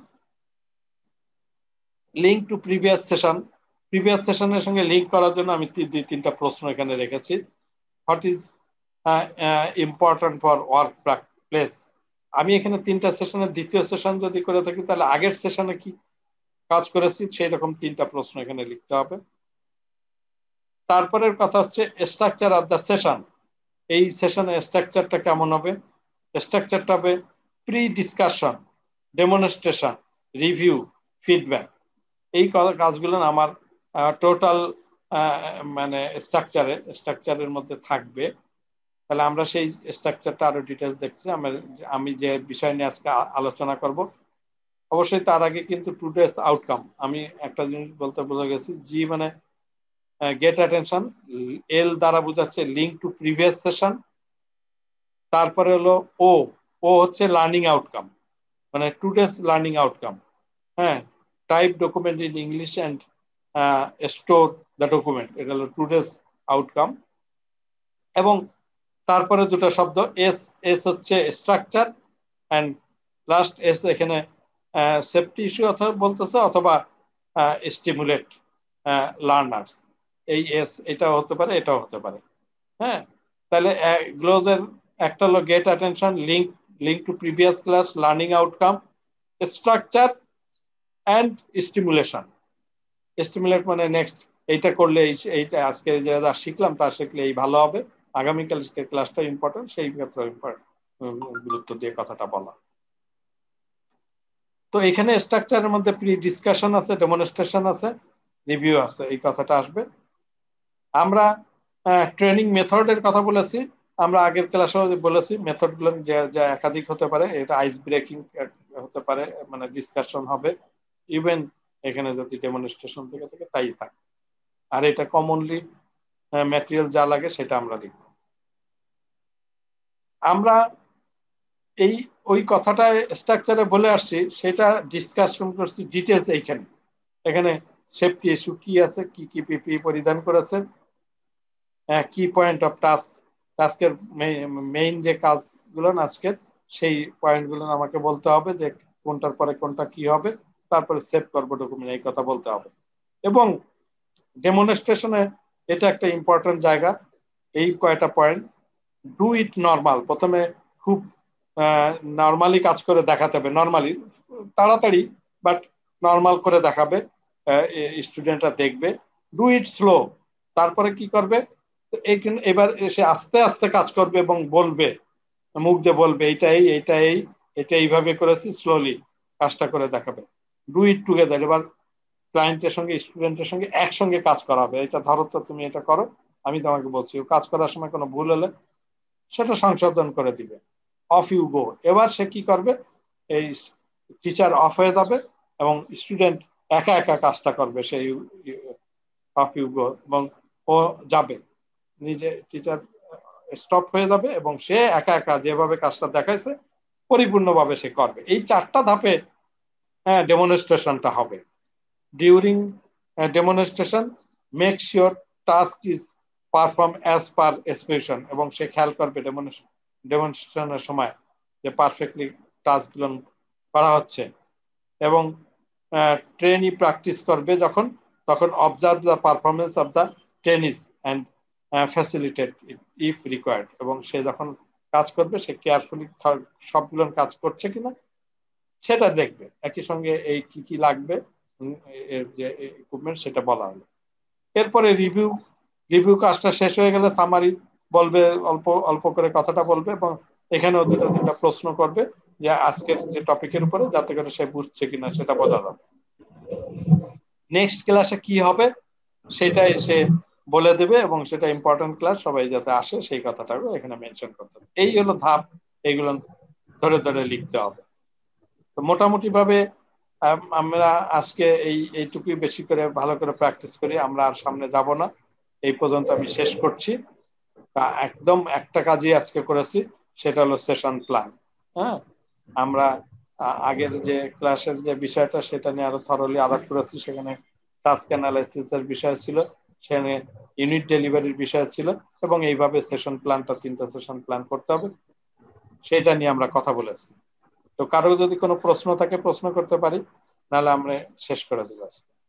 Link to previous session, previous সেশনের সঙ্গে লিঙ্ক করার জন্য আমি দুই তিনটা প্রশ্ন এখানে রেখেছি। What is important for work place. আমি এখানে তিনটা সেশনের দ্বিতীয় সেশন যদি করে থাকি তাহলে আগের সেশনে কি কাজ করেছি সেই রকম তিনটা প্রশ্ন এখানে লিখতে হবে। তারপরের কথা হচ্ছে স্ট্রাকচার অফ দ্য সেশন। এই সেশনের স্ট্রাকচারটা কেমন হবে? স্ট্রাকচারটা হবে pre discussion, demonstration, review, feedback. এই কাজগুলো আমার টোটাল মানে স্ট্রাকচারে স্ট্রাকচারের মধ্যে থাকবে। তাহলে আমরা সেই স্ট্রাকচারটা আরো ডিটেলস দেখছি। আমি আমি যে বিষয় নিয়ে আজকে আলোচনা করব, অবশ্যই তার আগে কিন্তু টু ডেজ আউটকাম আমি একটা জিনিস বলতে ভুলে গেছি। জি মানে গেট অ্যাটেনশন, এল দ্বারা বোঝাচ্ছে লিঙ্ক টু প্রিভিয়াস সেশন, তারপরে হলো ও ও হচ্ছে লার্নিং আউটকাম, মানে টু ডেজ লার্নিং আউটকাম। হ্যাঁ, type document in English and store the document, এটা হলো টু ডেজ আউটকাম। এবং তারপরে দুটো শব্দ এস, এস হচ্ছে স্ট্রাকচার, অ্যান্ড লাস্ট এস এখানে সেফটি ইস্যু অথবা বলতেছে, অথবা স্টিমুলেট লার্নার্স। এই এস এটাও হতে পারে, এটাও হতে পারে। হ্যাঁ, তাহলে গ্লোজের একটা হলো get attention, link link to previous class, learning outcome, structure and stimulation. Stimulate মানে নেক্সট এইটা করলে এইটা আজকে যা শিখলাম তা শিখলে এই ভালো হবে, আগামীকাল ক্লাসটা ইম্পর্টেন্ট, সেই ক্ষেত্রে গুরুত্ব দিয়ে কথাটা বলা। তো এখানে স্ট্রাকচারের মধ্যে প্রি ডিসকাশন আছে, ডেমনস্ট্রেশন আছে, রিভিউ আছে, এই কথাটা আসবে। আমরা ট্রেনিং মেথডের কথা বলেছি, আমরা আগের ক্লাসেও বলেছি মেথডগুলো যা একাধিক হতে পারে, এটা আইস ব্রেকিং হতে পারে, মানে ডিসকাশন হবে, ইভেন এখানে যদি ডেমনস্ট্রেশন থেকে থাকে তাই থাকে। আর এটা কমনলি ম্যাটেরিয়াল যা লাগে সেটা আমরা লিখব। আমরা এই ওই কথাটা স্ট্রাকচারে বলে আসছি, সেটা ডিসকাশন করছি ডিটেলস এইখানে। এখানে সেফটি ইস্যু কি আছে, কি কি পিপি পরিধান করেছে, কি পয়েন্ট অফ টাস্ক, টাস্কের মেইন যে কাজগুলো আজকের সেই পয়েন্টগুলো আমাকে বলতে হবে, যে কোনটার পরে কোনটা কি হবে, তারপরে সেভ করবো ডকুমেন্ট, এই কথা বলতে হবে। এবং ডেমনস্ট্রেশনে এটা একটা ইম্পর্টেন্ট জায়গা, এই কয়টা পয়েন্ট। ডু ইট নর্মাল, প্রথমে খুব নর্মালি কাজ করে দেখাতে হবে, নর্মালি তাড়াতাড়ি বাট নর্মাল করে দেখাবে, স্টুডেন্টরা দেখবে। ডু ইট স্লো, তারপরে কি করবে, এবার সে আস্তে আস্তে কাজ করবে এবং বলবে, মুখ দিয়ে বলবে এইটা এই এইটা এই এটা এইভাবে করেছি, স্লোলি কাজটা করে দেখাবে। ডু ইট টুগেদার, এবার ক্লায়েন্টের সঙ্গে স্টুডেন্টের সঙ্গে একসঙ্গে কাজ করা হবে। এটা ধরো তো তুমি এটা করো, আমি তোমাকে বলছি, কাজ করার সময় কোনো ভুল হলে সেটা সংশোধন করে দিবে। অফ ইউ গো, এবার সে কি করবে, এই টিচার অফ হয়ে যাবে এবং স্টুডেন্ট একা একা কাজটা করবে, সেই অফ ইউ গো, এবং ও যাবে, নিজে টিচার স্টপ হয়ে যাবে এবং সে একা একা যেভাবে কাজটা দেখাইছে পরিপূর্ণভাবে সে করবে। এই চারটা ধাপে হ্যাঁ ডেমনস্ট্রেশনটা হবে। During demonstration make sure task is perform as per স্পেশন, এবং সে খেয়াল করবে ডেমনস্ট্রেশনের সময় যে পারফেক্টলি টাস্কগুলো করা হচ্ছে। এবং ট্রেনি প্র্যাকটিস করবে যখন, তখন observe the performance of the trainees and facilitate if required, এবং সে যখন কাজ করবে সে কেয়ারফুলি সবগুলো কাজ করছে কিনা সেটা দেখবে। একই সঙ্গে এই কি কি লাগবে এর যে ইকুইপমেন্ট সেটা বলা হলো। এরপরে রিভিউ, রিভিউ কাজটা শেষ হয়ে গেলে সামারি বলবে, অল্প অল্প করে কথাটা বলবে, এবং এখানেও দুটো তিনটা প্রশ্ন করবে যে আজকের যে টপিকের উপরে, যাতে করে সে বুঝছে কিনা সেটা বোঝা যাবে। নেক্সট ক্লাসে কি হবে সেটাই সে বলে দেবে, এবং সেটা ইম্পর্টেন্ট ক্লাস, সবাই যাতে আসে সেই কথাটাও এখানে মেনশন করতে হবে। এই হলো ধাপ, এইগুলো ধরে ধরে লিখতে হবে। তো মোটামুটি ভাবে আমরা আজকে এই এইটুকুই বেশি করে ভালো করে প্র্যাকটিস করি, আমরা আর সামনে যাব না, এই পর্যন্ত আমি শেষ করছি। একদম একটা কাজই আজকে করেছি, সেটা হলো সেশন প্ল্যান। হ্যাঁ, আমরা আগের যে ক্লাসের যে বিষয়টা সেটা নিয়ে আরো থরলি আলাপ করেছি, সেখানে টাস্ক অ্যানালাইসিস এর বিষয় ছিল, সেখানে ইউনিট ডেলিভারির বিষয় ছিল, এবং এইভাবে সেশন প্ল্যানটা তিনটা সেশন প্ল্যান করতে হবে, সেটা নিয়ে আমরা কথা বলেছি। তো কারো যদি কোনো প্রশ্ন থাকে প্রশ্ন করতে পারি, নাহলে আমরা শেষ করে দেবো।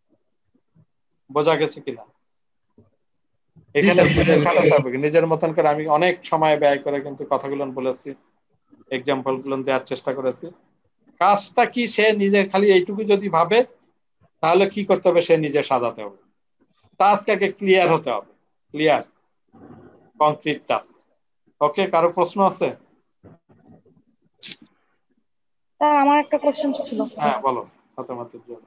বোঝা গেছে কিনা? এখানে খাটাতে হবে নিজের মতন করে। আমি অনেক সময় ব্যয় করে কিন্তু কথাগুলো বলেছি, এক্সাম্পল গুলো দেওয়ার চেষ্টা করেছি। কাজটা কি সে নিজে খালি এইটুকু যদি ভাবে, তাহলে কি করতে হবে, সে নিজে সাজাতে হবে। টাস্ক আগে ক্লিয়ার হতে হবে, ক্লিয়ার কংক্রিট টাস্ক। ওকে, কারো প্রশ্ন আছে? স্যার আমার একটা কোশ্চেন ছিল। হ্যাঁ বলো। মাতামাতির জন্য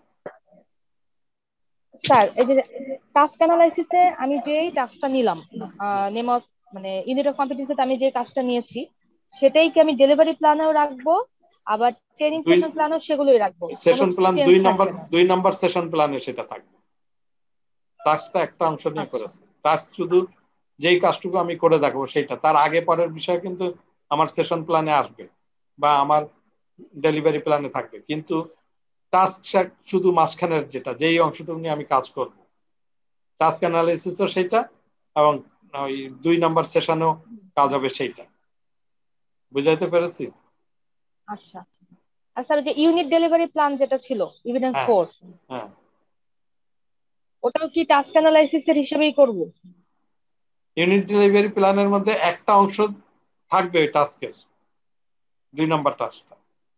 স্যার এই যে টাস্ক অ্যানালাইসিসে আমি যেই টাস্কটা নিলাম, নেম অফ মানে ইউনিট অফ কম্পিটেন্সিতে আমি যে কাজটা নিয়েছি সেটাই কি আমি ডেলিভারি প্ল্যানেও রাখবো, আবার ট্রেনিং দুই সেশন প্ল্যানও সেগুলোই রাখবো, কোনো সেশন প্ল্যান চেঞ্জ দুই নাম্বার থাকবে না? দুই নাম্বার সেশন প্ল্যানে সেটা থাকবে। টাস্কটা একটা অংশ নিয়ে আচ্ছা করেছে, টাস্ক শুধু যেই কাজটুকু আমি করে দেখাবো সেইটা, তার আগে পরের বিষয় কিন্তু আমার সেশন প্ল্যানে আসবে বা আমার ডেলিভারি প্ল্যানে থাকবে, কিন্তু টাস্ক শুধু মাঝখানের যেটা যেই অংশটুকু নিয়ে আমি কাজ করব, টাস্ক অ্যানালাইসিস তো সেইটা, এবং ওই দুই নাম্বার সেশনেও কাজ হবে সেইটা। বুঝাইতে পেরেছি? আচ্ছা। আর স্যার যে ইউনিট ডেলিভারি প্ল্যান যেটা ছিল এভিডেন্স হ্যাঁ ফোর, হ্যাঁ, ওটাও কি টাস্ক অ্যানালাইসিস এর হিসেবেই করব? ইউনিট ডেলিভারি প্ল্যানের মধ্যে একটা অংশ থাকবে ওই টাস্কের, দুই নাম্বার টাস্কটা।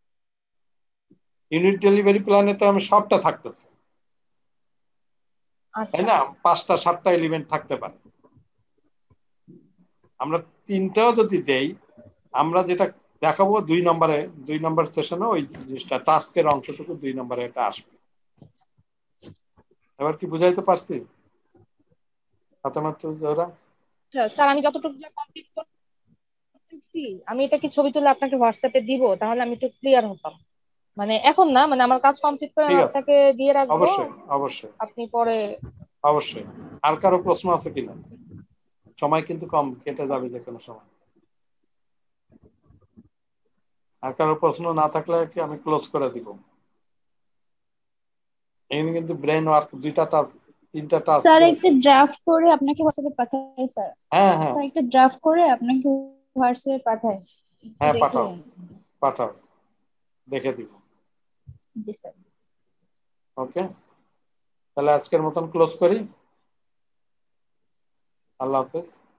ইউনিট ডেলিভারি প্ল্যানে তো আমি সবটা থাকতেছে, তাই আচ্ছা না? পাঁচটা সাতটা এলিমেন্ট থাকতে পারে, আমরা তিনটাও যদি দেই, আমরা যেটা দেখাবো দুই নম্বরে, দুই নম্বর সেশনে ওই জিনিসটা টাস্কের অংশটুকু দুই নম্বরে এটা আসবে। এবার কি বুঝাইতে পারছি? স্যার আমি যতটুকু যা কমপ্লিট করতেছি, আমি এটা কি ছবি তুলে আপনাকে হোয়াটসঅ্যাপে দিব? তাহলে আমি একটু ক্লিয়ার হতাম। মানে এখন না, মানে আমার কাজ কমপ্লিট করে ঠিক আমি আছে, আপনাকে দিয়ে রাখবো, অবশ্যই অবশ্যই আপনি পরে। অবশ্যই। আর কারো প্রশ্ন আছে কিনা? সময় কিন্তু কম, কেটে যাবে যে কোনো সময়। আর কারো প্রশ্ন না থাকলে কি আমি ক্লোজ করে দিব। এখানে কিন্তু ব্রেন ওয়ার্ক দুইটা টাস্ক, তিনটা টাস্ক। স্যার একটা ড্রাফট করে আপনাকে হোয়াটসঅ্যাপে পাঠাই স্যার। হ্যাঁ হ্যাঁ স্যার একটা ড্রাফট করে আপনাকে হোয়াটসঅ্যাপে পাঠাই, হ্যাঁ, দেখে পাঠাও পাঠাও, দেখে দিব। জি স্যার। ওকে, তাহলে আজকের মতন ক্লোজ করি। আল্লাহ হাফেজ।